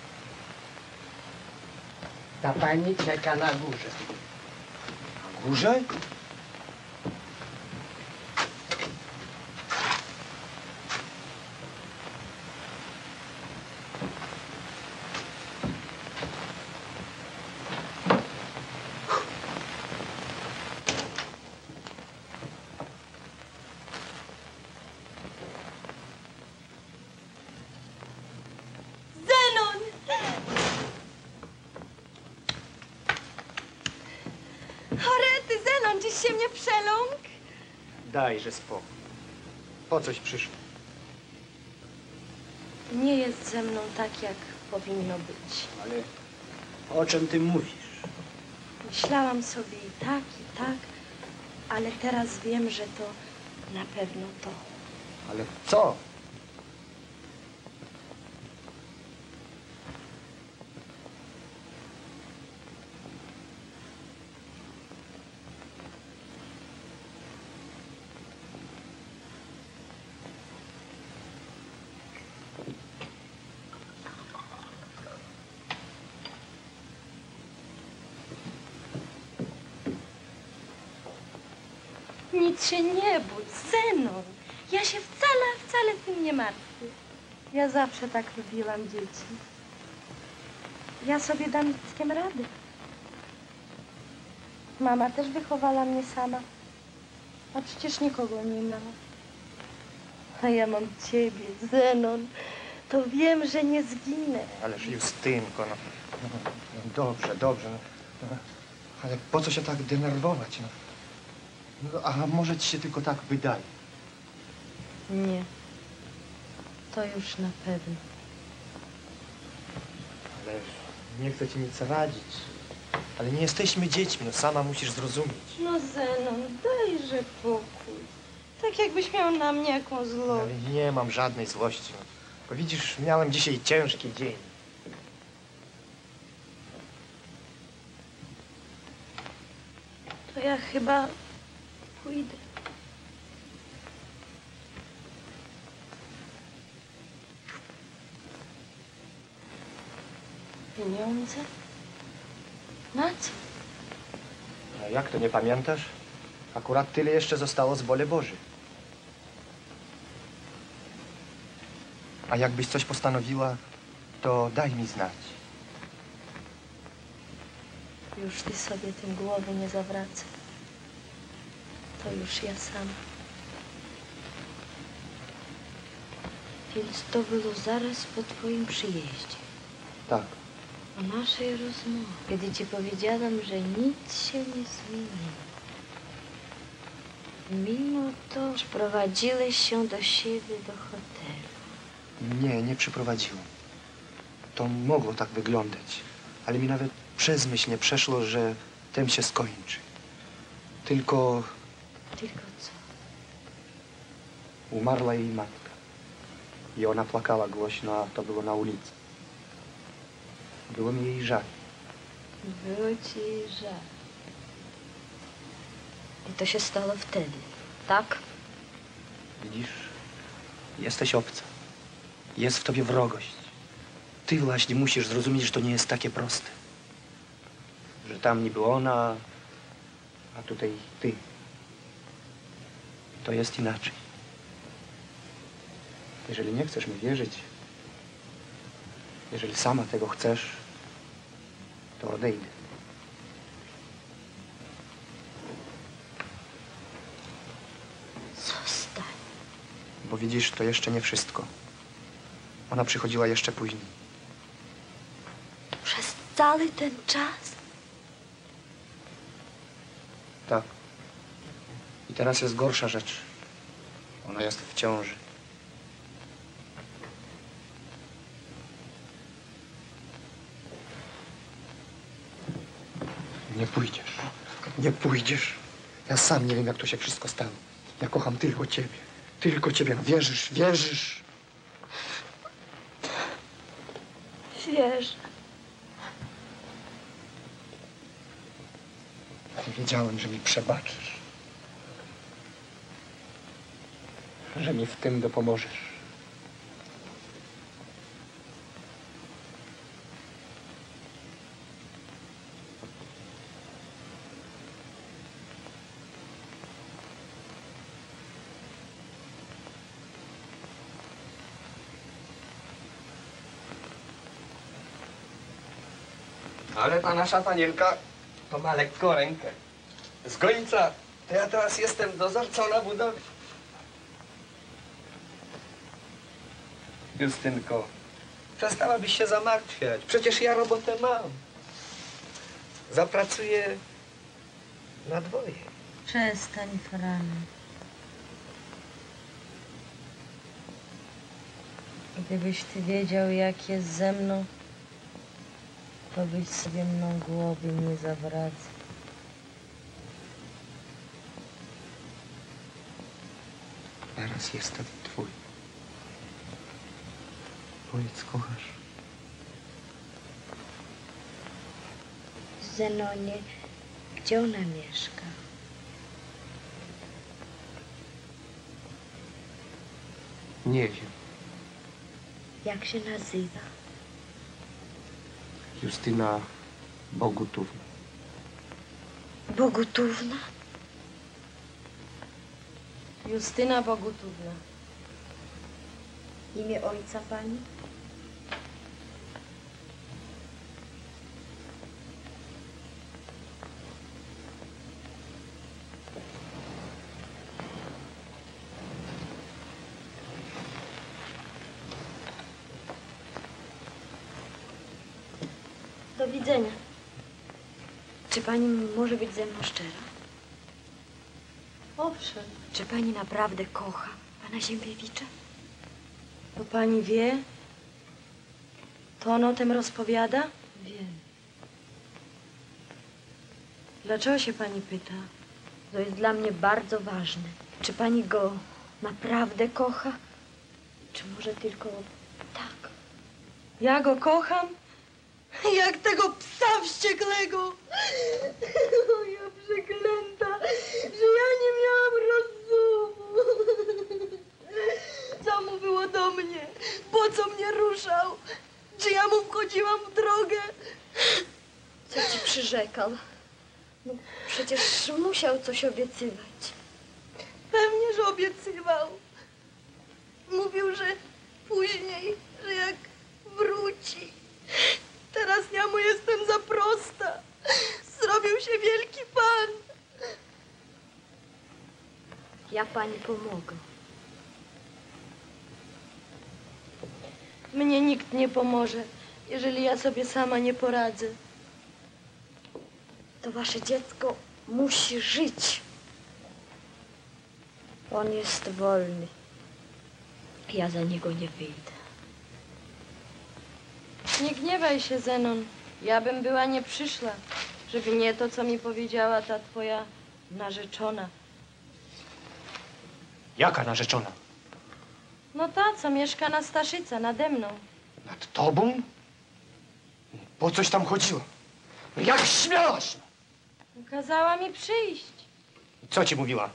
Ta pani czeka na górze. Na górze? Chorety, Zenon, dziś się mnie przeląkł. Dajże spokój. Po coś przyszło? Nie jest ze mną tak, jak powinno być. Ale O czym ty mówisz? Myślałam sobie i tak, ale teraz wiem, że to na pewno to. Ale co? Nic się nie bój, Zenon. Ja się wcale tym nie martwię. Ja zawsze tak lubiłam dzieci. Ja sobie dam z tym radę. Mama też wychowała mnie sama. A przecież nikogo nie miała. A ja mam ciebie, Zenon. To wiem, że nie zginę. Ależ Justynko, dobrze, dobrze. Ale po co się tak denerwować? A może ci się tylko tak wydaje? Nie. To już na pewno. Ale nie chcę ci nic radzić. Ale nie jesteśmy dziećmi, sama musisz zrozumieć. No Zenon, dajże pokój. Tak jakbyś miał na mnie jakąś złość. Ale nie mam żadnej złości. Bo widzisz, miałem dzisiaj ciężki dzień. To ja chyba pójdę. Pieniądze? Na co? A jak to, nie pamiętasz? Akurat tyle jeszcze zostało z woli Bożej. A jakbyś coś postanowiła, to daj mi znać. Już ty sobie tym głowy nie zawracaj. To już ja sama. Więc to było zaraz po twoim przyjeździe. Tak. O naszej rozmowie, kiedy ci powiedziałam, że nic się nie zmieniło. Mimo to przyprowadziłeś się do siebie do hotelu. Nie przyprowadziłem. To mogło tak wyglądać. Ale mi nawet przez myśl nie przeszło, że tym się skończy. Tylko Tylko co? umarła jej matka. I ona płakała głośno, a to było na ulicy. Było mi jej żal. Było ci żal. I to się stało wtedy, tak? Widzisz? Jesteś obca. Jest w tobie wrogość. Ty właśnie musisz zrozumieć, że to nie jest takie proste. Że tam niby ona, a tutaj ty. To jest inaczej. Jeżeli nie chcesz mi wierzyć, jeżeli sama tego chcesz, to odejdę. Zostań. Bo widzisz, to jeszcze nie wszystko. Ona przychodziła jeszcze później. Przez cały ten czas? Tak. I teraz jest gorsza rzecz. Ona jest w ciąży. Nie pójdziesz. Nie pójdziesz. Ja sam nie wiem, jak to się wszystko stało. Ja kocham tylko ciebie. Tylko ciebie. Wierzysz, wierzysz. Wierzę. Wiedziałem, że mi przebaczysz. Że mi w tym dopomożesz. Ale ta nasza panienka to ma lekko rękę. Z gońca to ja teraz jestem dozorcą na budowie. Justynko, przestałabyś się zamartwiać. Przecież ja robotę mam. Zapracuję na dwoje. Przestań, Franek. Gdybyś ty wiedział, jak jest ze mną, to byś sobie mną głowy nie zawracał. Teraz jestem twój. Powiedz, kochasz. Zenonie, gdzie ona mieszka? Nie wiem. Jak się nazywa? Justyna Bogutówna. Bogutówna? Justyna Bogutówna. Imię ojca pani? Do widzenia. Czy pani może być ze mną szczera? Owszem. Czy pani naprawdę kocha pana Ziembiewicza? To pani wie? To on o tym rozpowiada? Wiem. Dlaczego się pani pyta? To jest dla mnie bardzo ważne. Czy pani go naprawdę kocha? Czy może tylko tak? Ja go kocham? Jak tego psa wścieklego! Ja przeklęta, że ja nie miałam rozumu. Co mu było do mnie? Po co mnie ruszał? Czy ja mu wchodziłam w drogę? Co ci przyrzekał? No, przecież musiał coś obiecywać. Pewnie, że obiecywał. Mówił, że później, że jak wróci. Teraz ja mu jestem za prosta. Zrobił się wielki pan. Ja pani pomogę. Mnie nikt nie pomoże, jeżeli ja sobie sama nie poradzę. To wasze dziecko musi żyć. On jest wolny. Ja za niego nie wyjdę. Nie gniewaj się, Zenon. Ja bym była nie przyszła, żeby nie to, co mi powiedziała ta twoja narzeczona. Jaka narzeczona? No ta, co mieszka na Staszyca, nade mną. Nad tobą? Po coś tam chodziło? Jak śmiałaś? Kazała mi przyjść. Co ci mówiła?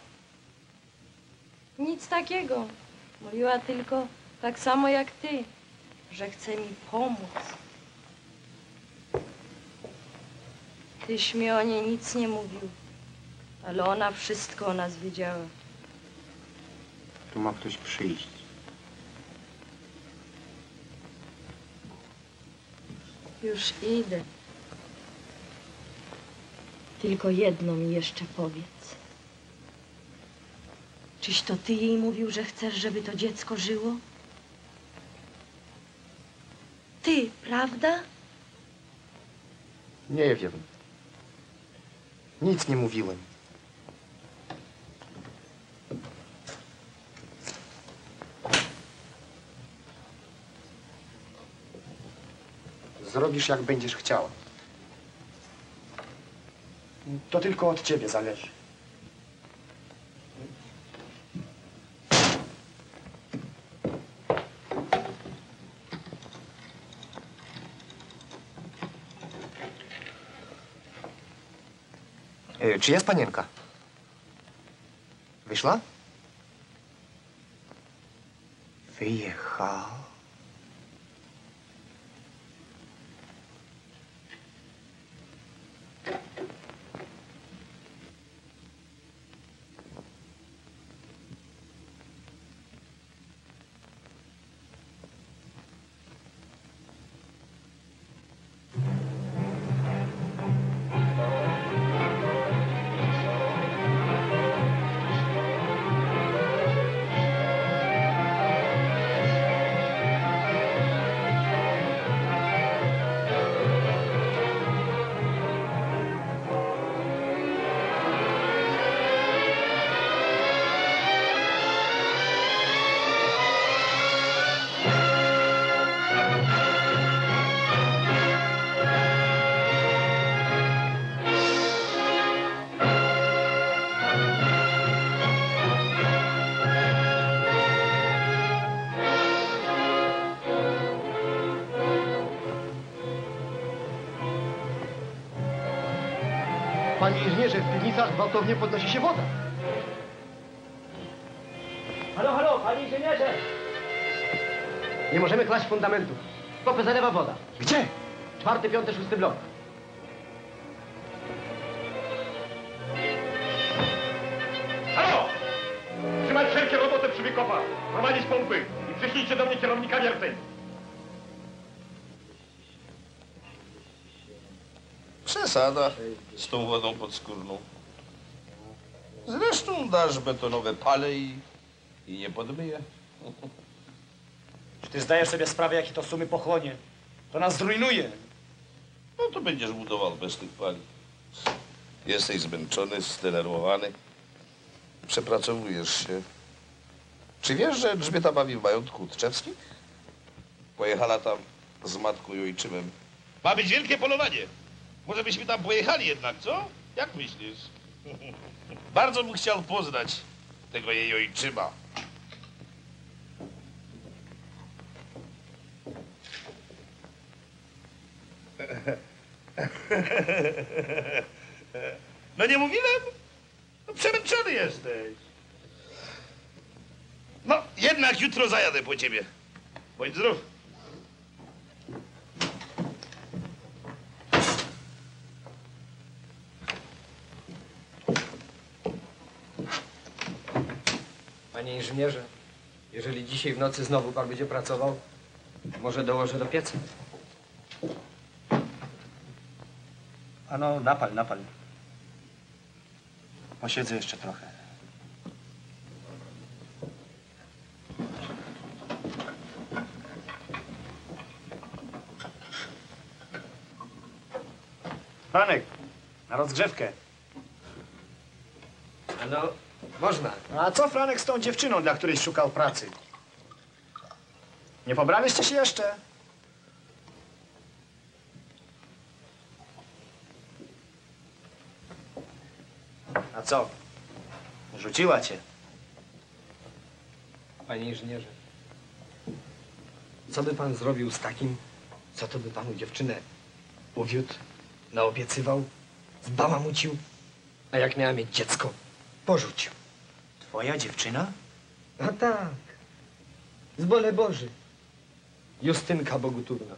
Nic takiego. Mówiła tylko tak samo jak ty, że chce mi pomóc. Tyś mi o niej nic nie mówił, ale ona wszystko o nas wiedziała. Tu ma ktoś przyjść. Już idę. Tylko jedno mi jeszcze powiedz. Czyś to ty jej mówił, że chcesz, żeby to dziecko żyło? Ty, prawda? Nie wiem. Nic nie mówiłem. Zrobisz, jak będziesz chciała. To tylko od ciebie zależy. Czy jest panienka? Wyszła? Wyjechała. Panie inżynierze, w piwnicach gwałtownie podnosi się woda. Halo, halo, panie inżynierze! Nie możemy klaść fundamentów. Kopę zalewa woda. Gdzie? 4., 5., 6. blok. Halo! Trzymać wszelkie roboty przy wykopach. Prowadzić pompy. I przyślijcie do mnie kierownika wiertej. Przesada z tą wodą podskórną. Zresztą dasz betonowe pale i nie podmyje. Czy ty zdajesz sobie sprawę, jakie to sumy pochłonie? To nas zrujnuje. No to będziesz budował bez tych pali. Jesteś zmęczony, zdenerwowany. Przepracowujesz się. Czy wiesz, że Elżbieta bawi w majątku Tczewskich? Pojechała tam z matką i ojczymem. Ma być wielkie polowanie. Może byśmy tam pojechali jednak, co? Jak myślisz? Bardzo bym chciał poznać tego jej ojczyma. No nie mówiłem? No przemęczony jesteś. No, jednak jutro zajadę po ciebie. Bądź zdrów. Panie inżynierze, jeżeli dzisiaj w nocy znowu pan będzie pracował, może dołożę do pieca. Ano, napal, napal. Posiedzę jeszcze trochę. Franek, na rozgrzewkę. No, można. A co Franek z tą dziewczyną, dla której szukał pracy? Nie pobraliście się jeszcze? A co? Rzuciła cię. Panie inżynierze, co by pan zrobił z takim, co to by panu dziewczynę uwiódł, naobiecywał, zbałamucił, a jak miała mieć dziecko, porzucił. Twoja dziewczyna? A tak, z bole Boży. Justynka Boguturna.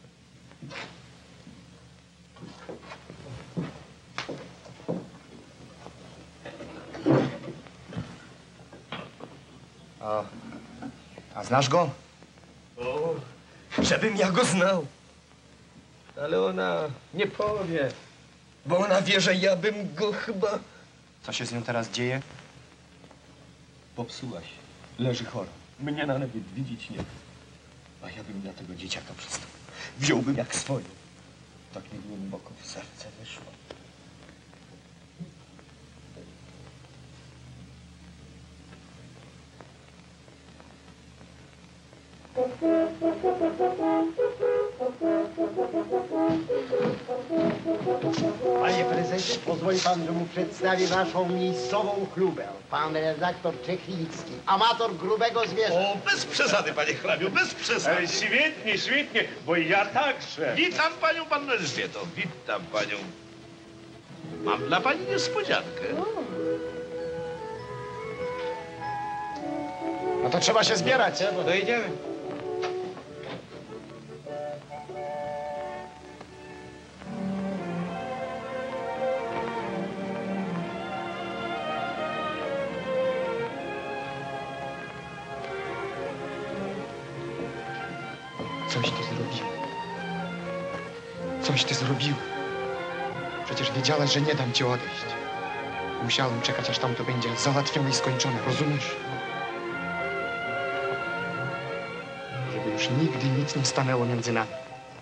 A znasz go? O, żebym ja go znał. Ale ona nie powie, bo ona wie, że ja bym go chyba... Co się z nią teraz dzieje? Popsuła się. Leży chora. Mnie na nawet widzieć nie chce. A ja bym dla tego dzieciaka przystał. Wziąłbym jak swoje. Tak mi głęboko w serce wyszło. Panie prezesie, pozwoli pan, że mu przedstawię naszą miejscową chlubę. Pan redaktor Czechlicki, amator grubego zwierza. O, bez przesady, panie hrabiu, bez przesady. Świetnie, świetnie, bo ja także. Witam panią, panno Elżbieto. Witam panią. Mam dla pani niespodziankę. No to trzeba się zbierać. To idziemy. Coś ty zrobił. Coś ty zrobił. Przecież wiedziałaś, że nie dam ci odejść. Musiałem czekać, aż tam to będzie załatwione i skończone, rozumiesz? Żeby już nigdy nic nie stanęło między nami.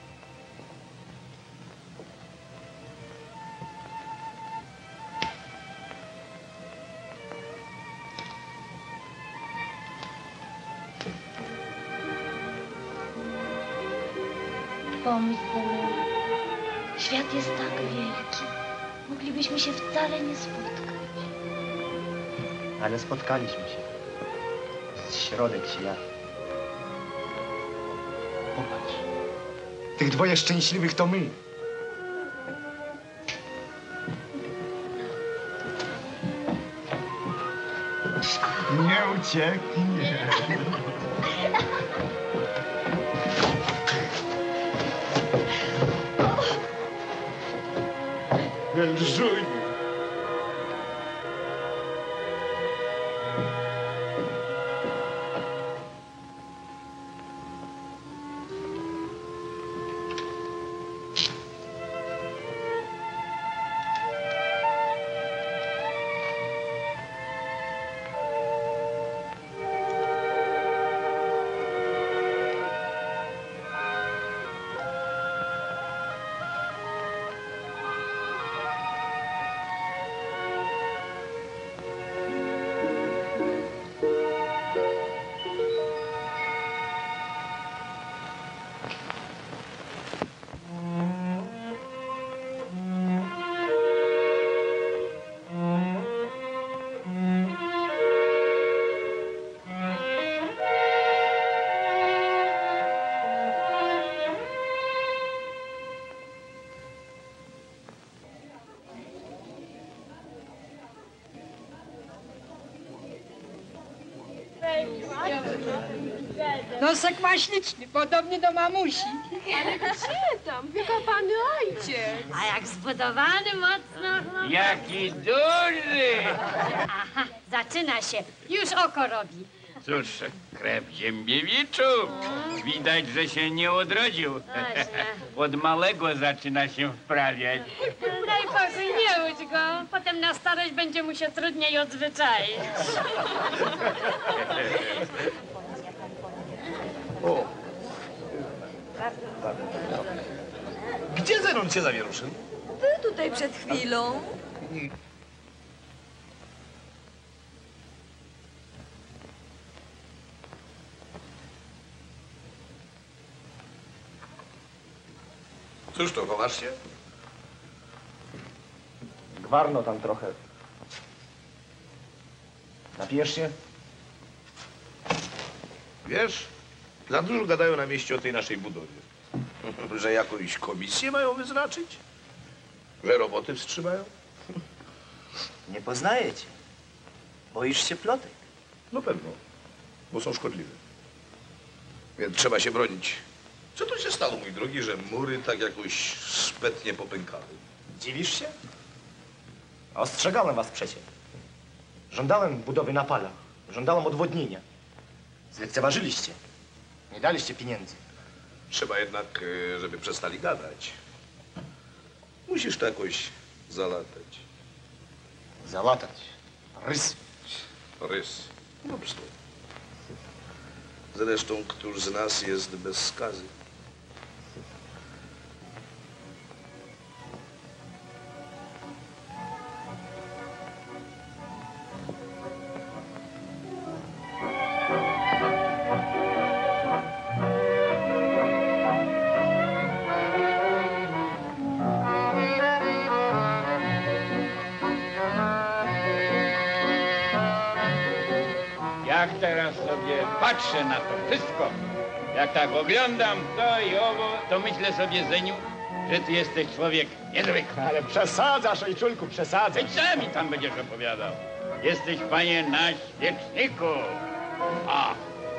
Pomyśl, Danielu, świat jest tak wielki. Moglibyśmy się wcale nie spotkać. Ale spotkaliśmy się. Środek świata. Popatrz. Tych dwoje szczęśliwych to my. Nie ucieknie. Żuj. Nosek ma śliczny, podobny do mamusi. Ale gdzie tam? Wykopany ojciec. A jak zbudowany mocno. No. Jaki duży! Aha, zaczyna się. Już oko robi. Cóż, krew Ziembiewiczów. Widać, że się nie odrodził. Od małego zaczyna się wprawiać. Daj pokój, nie łudź go. Potem na starość będzie mu się trudniej odzwyczaić. O. Gdzie Zenon cię zawieruszył? Był tutaj przed chwilą. Cóż to, chowasz się? Gwarno tam trochę. Napijesz się? Wiesz, za dużo gadają na mieście o tej naszej budowie. Że jakąś komisję mają wyznaczyć? Że roboty wstrzymają? Nie poznaję cię. Boisz się plotek. No pewno, bo są szkodliwe. Więc trzeba się bronić. Co tu się stało, mój drogi, że mury tak jakoś szpetnie popękały? Dziwisz się? Ostrzegałem was przecie. Żądałem budowy na palach. Żądałem odwodnienia. Zlekceważyliście. Nie daliście pieniędzy. Trzeba jednak, żeby przestali gadać. Musisz to jakoś zalatać. Zalatać? Rys. Rys. Dobrze. Zresztą, któż z nas jest bez skazy? Jak teraz sobie patrzę na to wszystko, jak tak oglądam to i owo, to myślę sobie, Zeniu, że ty jesteś człowiek niezwykły. Ale przesadzasz, ojczulku, przesadzasz. I co mi tam będziesz opowiadał? Jesteś, panie, na świeczniku. A.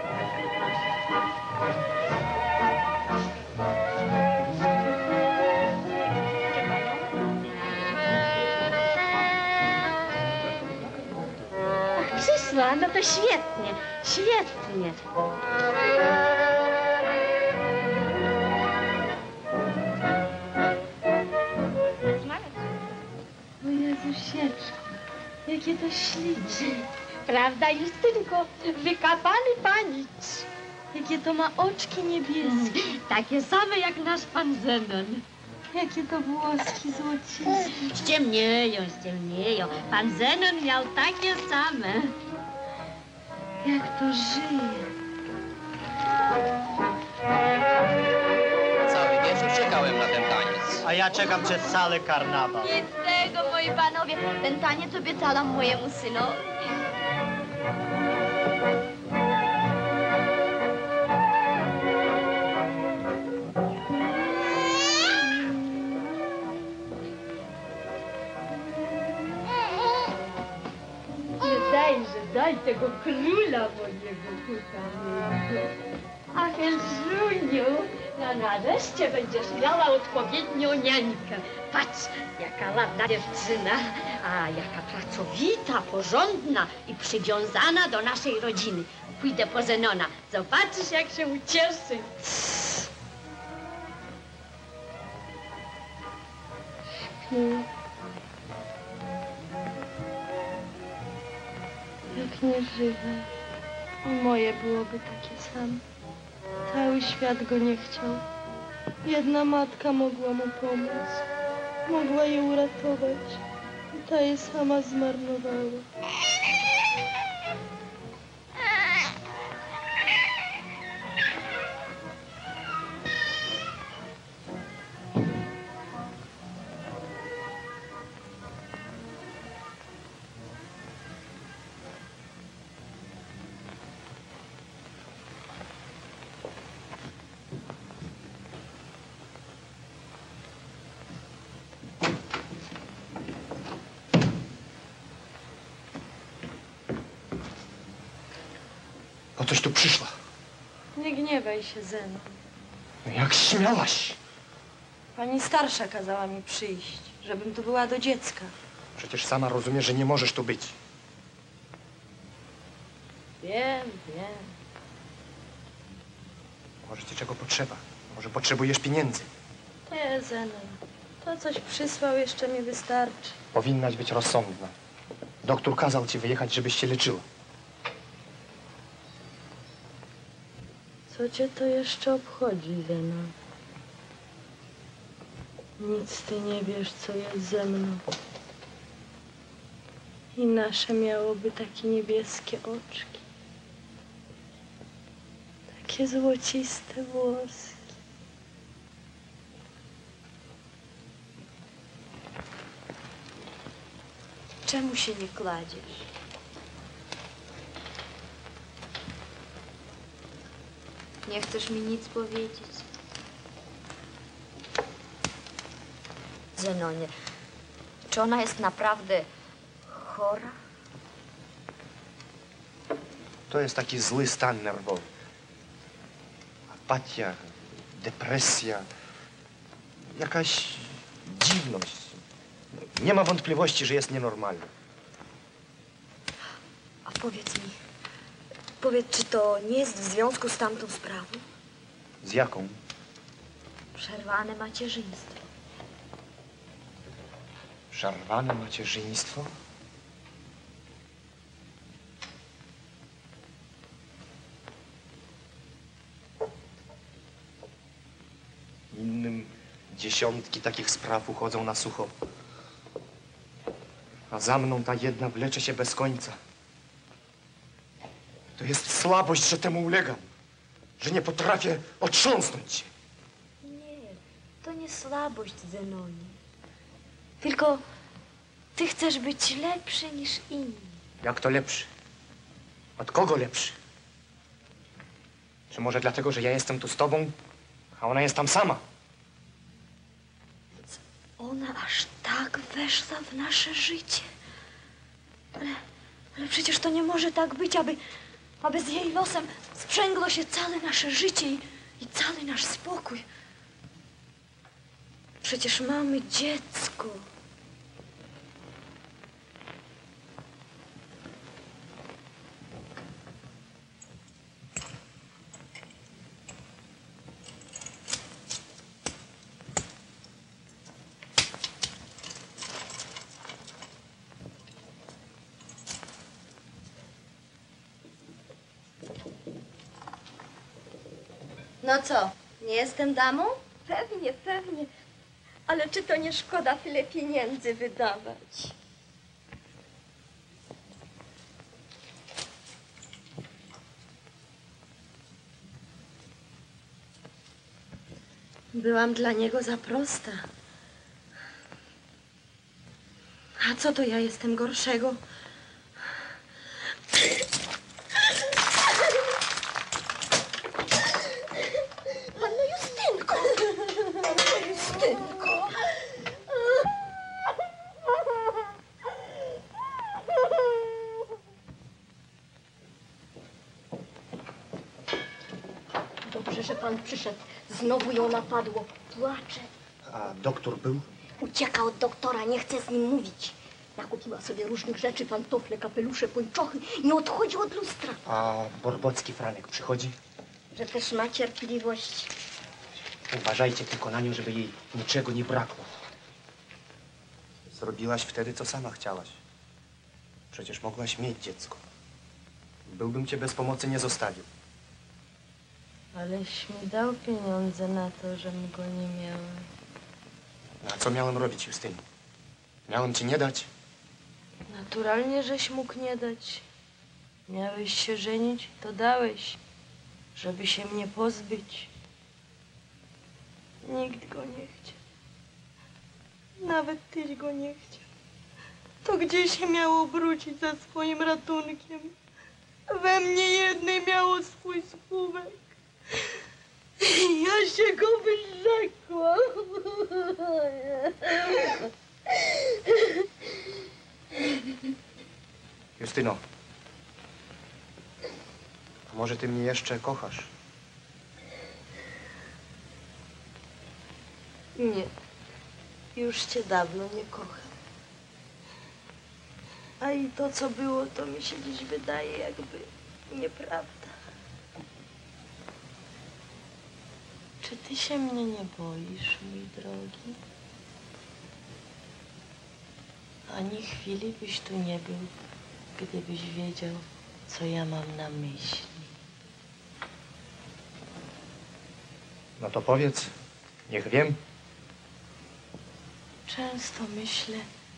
Przyszła, no to świetnie, świetnie. O Jezu, sieczko, jakie to ślicznie. Prawda, Justynko? Wykapany panicz. Jakie to ma oczki niebieskie. Takie same jak nasz pan Zenon. Jakie to włoski złociste. Ściemnieją, ściemnieją. Pan Zenon miał takie same. Jak to żyje. Cały wieczór czekałem na ten taniec. A ja czekam przez cały karnawał. Nic z tego, moi panowie. Ten taniec obiecałam mojemu synowi. Nie daj daj tego króla mojego kochanego. Ach, Elżuniu, no nareszcie będziesz miała odpowiednią niańkę. Patrz, jaka ładna dziewczyna, a jaka pracowita, porządna i przywiązana do naszej rodziny. Pójdę po Zenona, zobaczysz, jak się ucieszy. Jak nie żywe, moje byłoby takie same. Cały świat go nie chciał. Jedna matka mogła mu pomóc. Mogła je uratować. I ta je sama zmarnowała. Po coś tu przyszła? Nie gniewaj się, Zeno. No jak śmiałaś? Pani starsza kazała mi przyjść, żebym tu była do dziecka. Przecież sama rozumiesz, że nie możesz tu być. Wiem. Może ci czego potrzeba. Może potrzebujesz pieniędzy. Nie, Zeno. To coś przysłał, jeszcze mi wystarczy. Powinnaś być rozsądna. Doktor kazał ci wyjechać, żebyś się leczyła. Co cię to jeszcze obchodzi, Zeno? Nic ty nie wiesz, co jest ze mną. I nasze miałoby takie niebieskie oczki. Takie złociste włoski. Czemu się nie kładziesz? Nie chcesz mi nic powiedzieć? Zenonie, czy ona jest naprawdę chora? To jest taki zły stan nerwowy. Apatia, depresja, jakaś dziwność. Nie ma wątpliwości, że jest nienormalna. A powiedz, czy to nie jest w związku z tamtą sprawą? Z jaką? Przerwane macierzyństwo. Przerwane macierzyństwo? Innym dziesiątki takich spraw uchodzą na sucho. A za mną ta jedna wlecze się bez końca. To jest słabość, że temu ulegam. Że nie potrafię otrząsnąć się. Nie, to nie słabość, Zenonie. Tylko ty chcesz być lepszy niż inni. Jak to lepszy? Od kogo lepszy? Czy może dlatego, że ja jestem tu z tobą, a ona jest tam sama? Ona aż tak weszła w nasze życie. Ale przecież to nie może tak być, aby z jej losem sprzęgło się całe nasze życie i cały nasz spokój. Przecież mamy dziecko. No co, nie jestem damą? Pewnie, pewnie. Ale czy to nie szkoda tyle pieniędzy wydawać? Byłam dla niego za prosta. A co to ja jestem gorszego? Panno Justynko! Panno Justynko! wierzę, że pan przyszedł. Znowu ją napadło. Płacze. A doktor był? Ucieka od doktora, nie chce z nim mówić. Nakupiła sobie różnych rzeczy, pantofle, kapelusze, pończochy. Nie odchodzi od lustra. A Borbocki Franek przychodzi? Że też ma cierpliwość. Uważajcie tylko na nią, żeby jej niczego nie brakło. Zrobiłaś wtedy, co sama chciałaś. Przecież mogłaś mieć dziecko. Byłbym cię bez pomocy nie zostawił. Aleś mi dał pieniądze na to, żebym go nie miała. A co miałem robić, Justynie? Miałem ci nie dać? Naturalnie, żeś mógł nie dać. Miałeś się żenić, to dałeś, żeby się mnie pozbyć. Nikt go nie chciał. Nawet tyś go nie chciał. To gdzie się miało obrócić za swoim ratunkiem? We mnie jednej miało swój spółek. Ja się go wyrzekłam. Justyno, a może ty mnie jeszcze kochasz? Nie. Już cię dawno nie kocham. A i to, co było, to mi się dziś wydaje jakby nieprawda. Czy ty się mnie nie boisz, mój drogi? Ani chwili byś tu nie był, gdybyś wiedział, co ja mam na myśli. No to powiedz, niech wiem. Często myślę,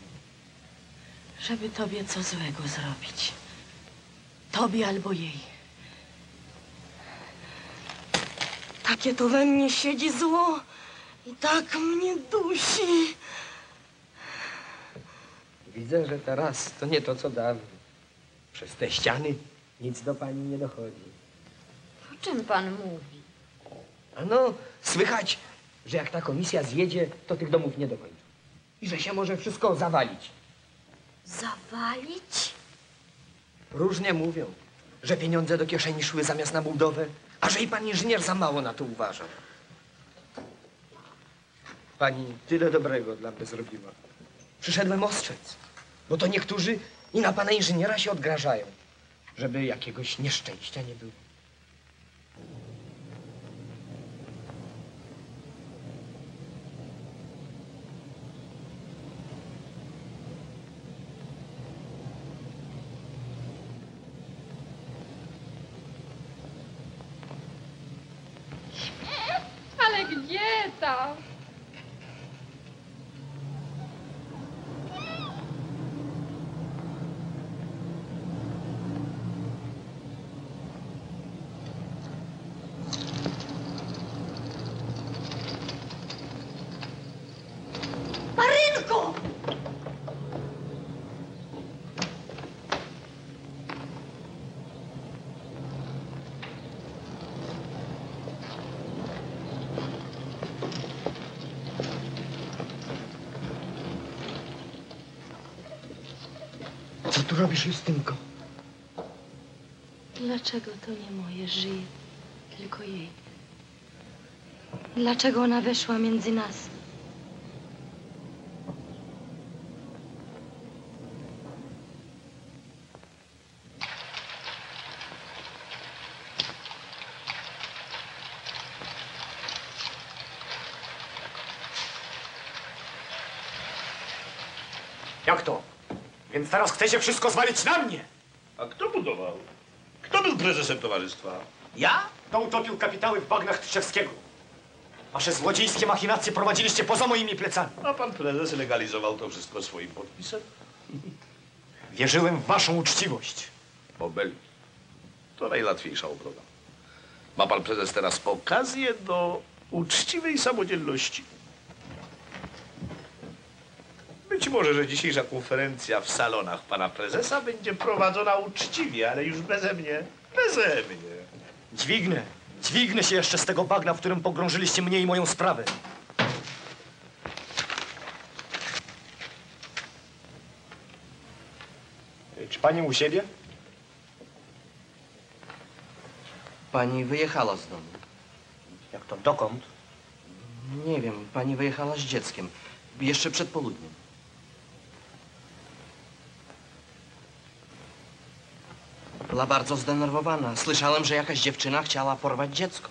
żeby tobie co złego zrobić. Tobie albo jej. Takie to we mnie siedzi zło i tak mnie dusi. Widzę, że teraz to nie to, co dawno. Przez te ściany nic do pani nie dochodzi. O czym pan mówi? Ano, słychać, że jak ta komisja zjedzie, to tych domów nie dokończą. I że się może wszystko zawalić. Zawalić? Różnie mówią, że pieniądze do kieszeni szły zamiast na budowę, a że i pan inżynier za mało na to uważał. Pani tyle dobrego dla mnie zrobiła. Przyszedłem ostrzec, bo to niektórzy i na pana inżyniera się odgrażają, żeby jakiegoś nieszczęścia nie było. Ale gdzie tam? Marynko! Co tu robisz, Justynko? Dlaczego to nie moje żyje, tylko jej? Dlaczego ona weszła między nas? Jak to? Więc teraz chcecie wszystko zwalić na mnie? A kto budował? Kto był prezesem towarzystwa? Ja? To utopił kapitały w bagnach Tczewskiego. Wasze złodziejskie machinacje prowadziliście poza moimi plecami. A pan prezes legalizował to wszystko swoim podpisem? Wierzyłem w waszą uczciwość. Obel. To najłatwiejsza obroda. Ma pan prezes teraz okazję do uczciwej samodzielności. Być może, że dzisiejsza konferencja w salonach pana prezesa będzie prowadzona uczciwie, ale już beze mnie. Beze mnie. Dźwignę się jeszcze z tego bagna, w którym pogrążyliście mnie i moją sprawę. Czy pani u siebie? Pani wyjechała z domu. Jak to, dokąd? Nie wiem, pani wyjechała z dzieckiem. Jeszcze przed południem. Była bardzo zdenerwowana. Słyszałem, że jakaś dziewczyna chciała porwać dziecko.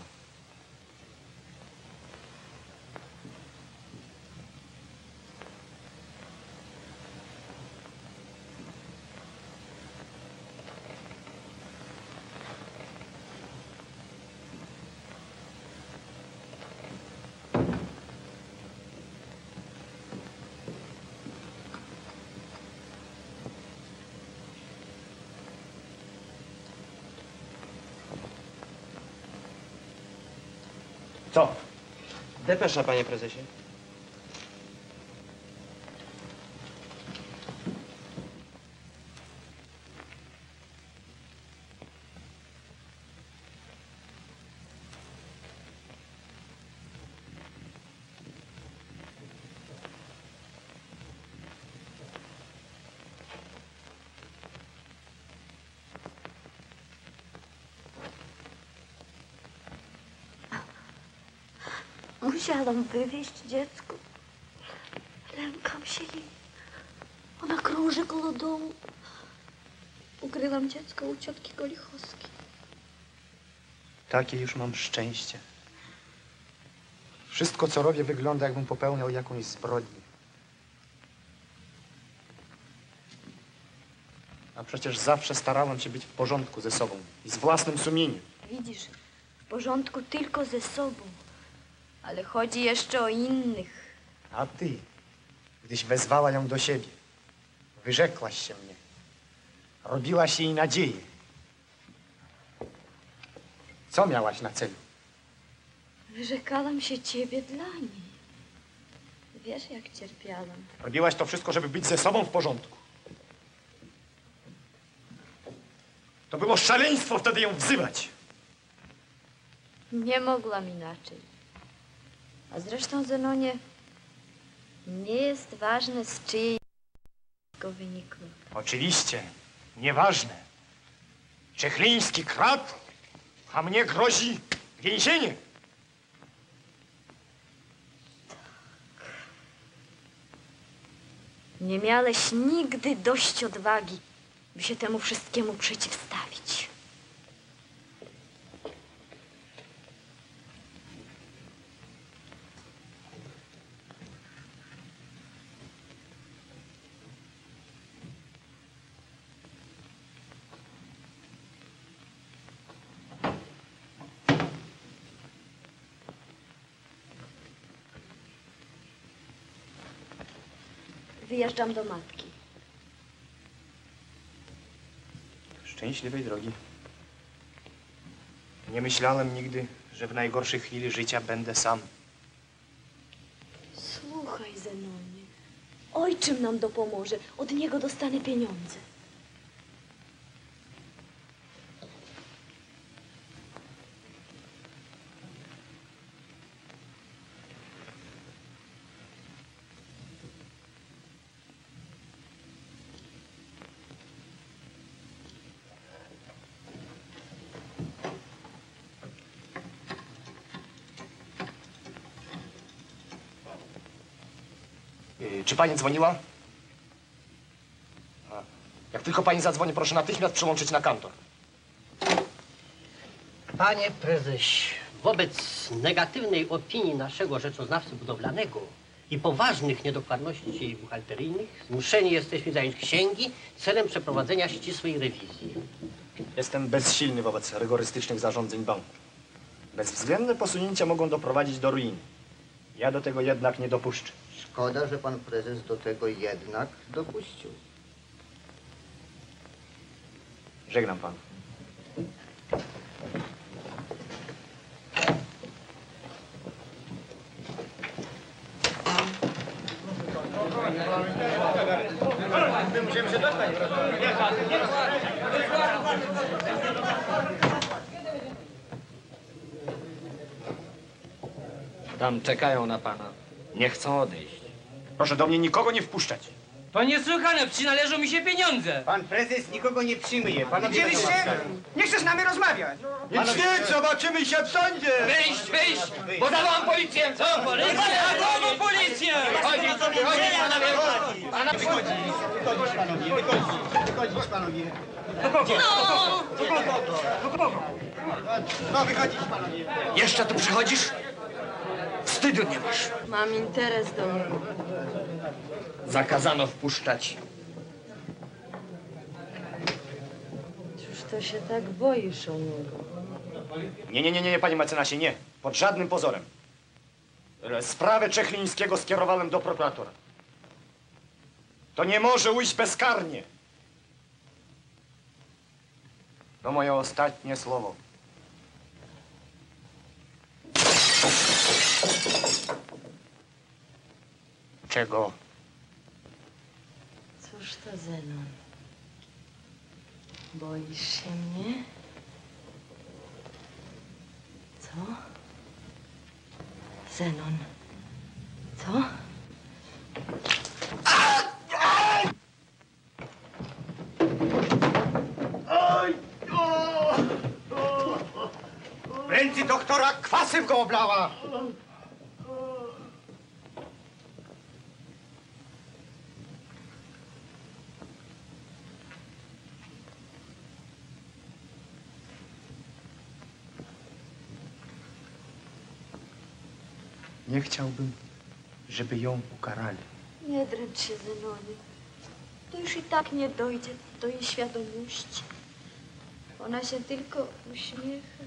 Co? Depesza, panie prezesie. Musiałam wywieźć dziecko. Lękam się jej. Ona krąży koło domu. Ukryłam dziecko u ciotki Golichowskiej. Takie już mam szczęście. Wszystko, co robię, wygląda, jakbym popełniał jakąś zbrodnię. A przecież zawsze starałem się być w porządku ze sobą i z własnym sumieniem. Widzisz, w porządku tylko ze sobą. Ale chodzi jeszcze o innych. A ty, gdyś wezwała ją do siebie, wyrzekłaś się mnie, robiłaś jej nadzieję. Co miałaś na celu? Wyrzekałam się ciebie dla niej. Wiesz, jak cierpiałam. Robiłaś to wszystko, żeby być ze sobą w porządku. To było szaleństwo wtedy ją wzywać. Nie mogłam inaczej. A zresztą, Zenonie, nie jest ważne, z czyjej to wynikło. Oczywiście, nieważne. Czechliński kradł, a mnie grozi więzienie. Nie miałeś nigdy dość odwagi, by się temu wszystkiemu przeciwstawić. Wyjeżdżam do matki. Szczęśliwej drogi. Nie myślałem nigdy, że w najgorszej chwili życia będę sam. Słuchaj, Zenonie, ojczym nam dopomoże. Od niego dostanę pieniądze. Czy pani dzwoniła? Jak tylko pani zadzwoni, proszę natychmiast przyłączyć na kantor. Panie prezesie, wobec negatywnej opinii naszego rzeczoznawcy budowlanego i poważnych niedokładności buchalteryjnych zmuszeni jesteśmy zająć księgi celem przeprowadzenia ścisłej rewizji. Jestem bezsilny wobec rygorystycznych zarządzeń banku. Bezwzględne posunięcia mogą doprowadzić do ruiny. Ja do tego jednak nie dopuszczę. Szkoda, że pan prezes do tego jednak dopuścił. Żegnam pan. Tam czekają na pana. Nie chcą odejść. Proszę do mnie nikogo nie wpuszczać. To niesłychane, przynależą mi się pieniądze. Pan prezes nikogo nie przyjmuje. Widzieliście? Nie chcesz z nami rozmawiać. Nic, zobaczymy się w sądzie. Wyjść, bo zawołam policję, co? Policję! Zawołam policję! Wychodzi, panowie. Pana wychodzi. Wychodzisz, panowie. No, wychodzisz, panowie. Jeszcze tu przychodzisz? Wstydu nie masz. Mam interes do niego. Zakazano wpuszczać. Cóż to się tak boisz o niego? Nie, panie mecenasie, nie. Pod żadnym pozorem. Sprawę Czechlińskiego skierowałem do prokuratora. To nie może ujść bezkarnie. To moje ostatnie słowo. Czego? Cóż to, Zenon? Boisz się mnie? Co? Zenon. Co? Ręce doktora kwasem go oblała. Nie chciałbym, żeby ją ukarali. Nie dręcz się, Zenonie. To już i tak nie dojdzie do jej świadomości. Ona się tylko uśmiecha.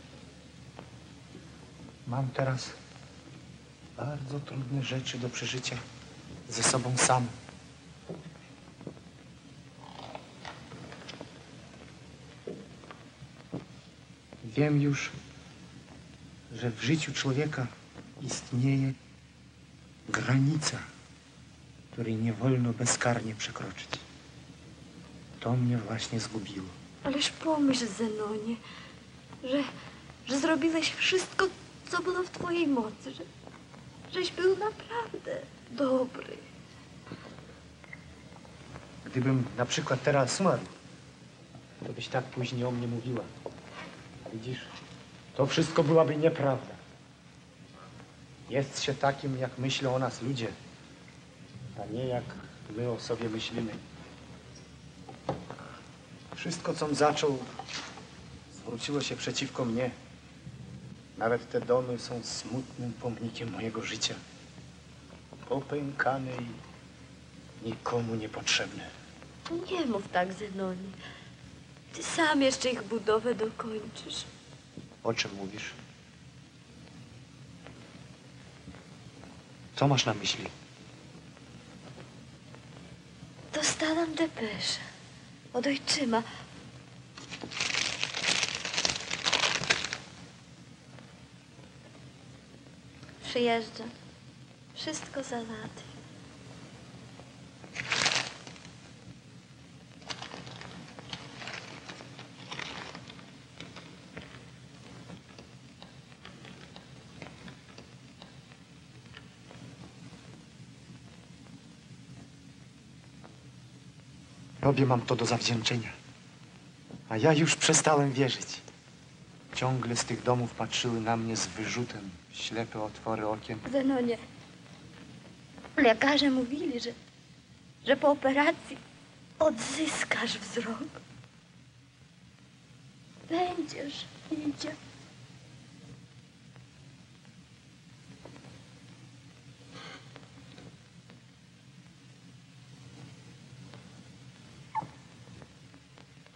Mam teraz bardzo trudne rzeczy do przeżycia ze sobą sam. Wiem już, że w życiu człowieka istnieje granica, której nie wolno bezkarnie przekroczyć. To mnie właśnie zgubiło. Ależ pomyśl, Zenonie, że zrobiłeś wszystko, co było w twojej mocy, żeś był naprawdę dobry. Gdybym na przykład teraz umarł, to byś tak później o mnie mówiła. Widzisz, to wszystko byłaby nieprawda. Jest się takim, jak myślą o nas ludzie, a nie jak my o sobie myślimy. Wszystko, com zaczął, zwróciło się przeciwko mnie. Nawet te domy są smutnym pomnikiem mojego życia. Popękane i nikomu niepotrzebne. Nie mów tak, Zenonie. Ty sam jeszcze ich budowę dokończysz. O czym mówisz? Co masz na myśli? Dostałam depeszę od ojczyma. Przyjeżdża. Wszystko załatwi. Tobie mam to do zawdzięczenia. A ja już przestałem wierzyć. Ciągle z tych domów patrzyły na mnie z wyrzutem ślepe otwory okien. Zenonie, lekarze mówili, że po operacji odzyskasz wzrok. Będziesz widział.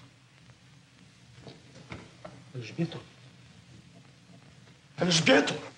Elżbieto! Elżbieto!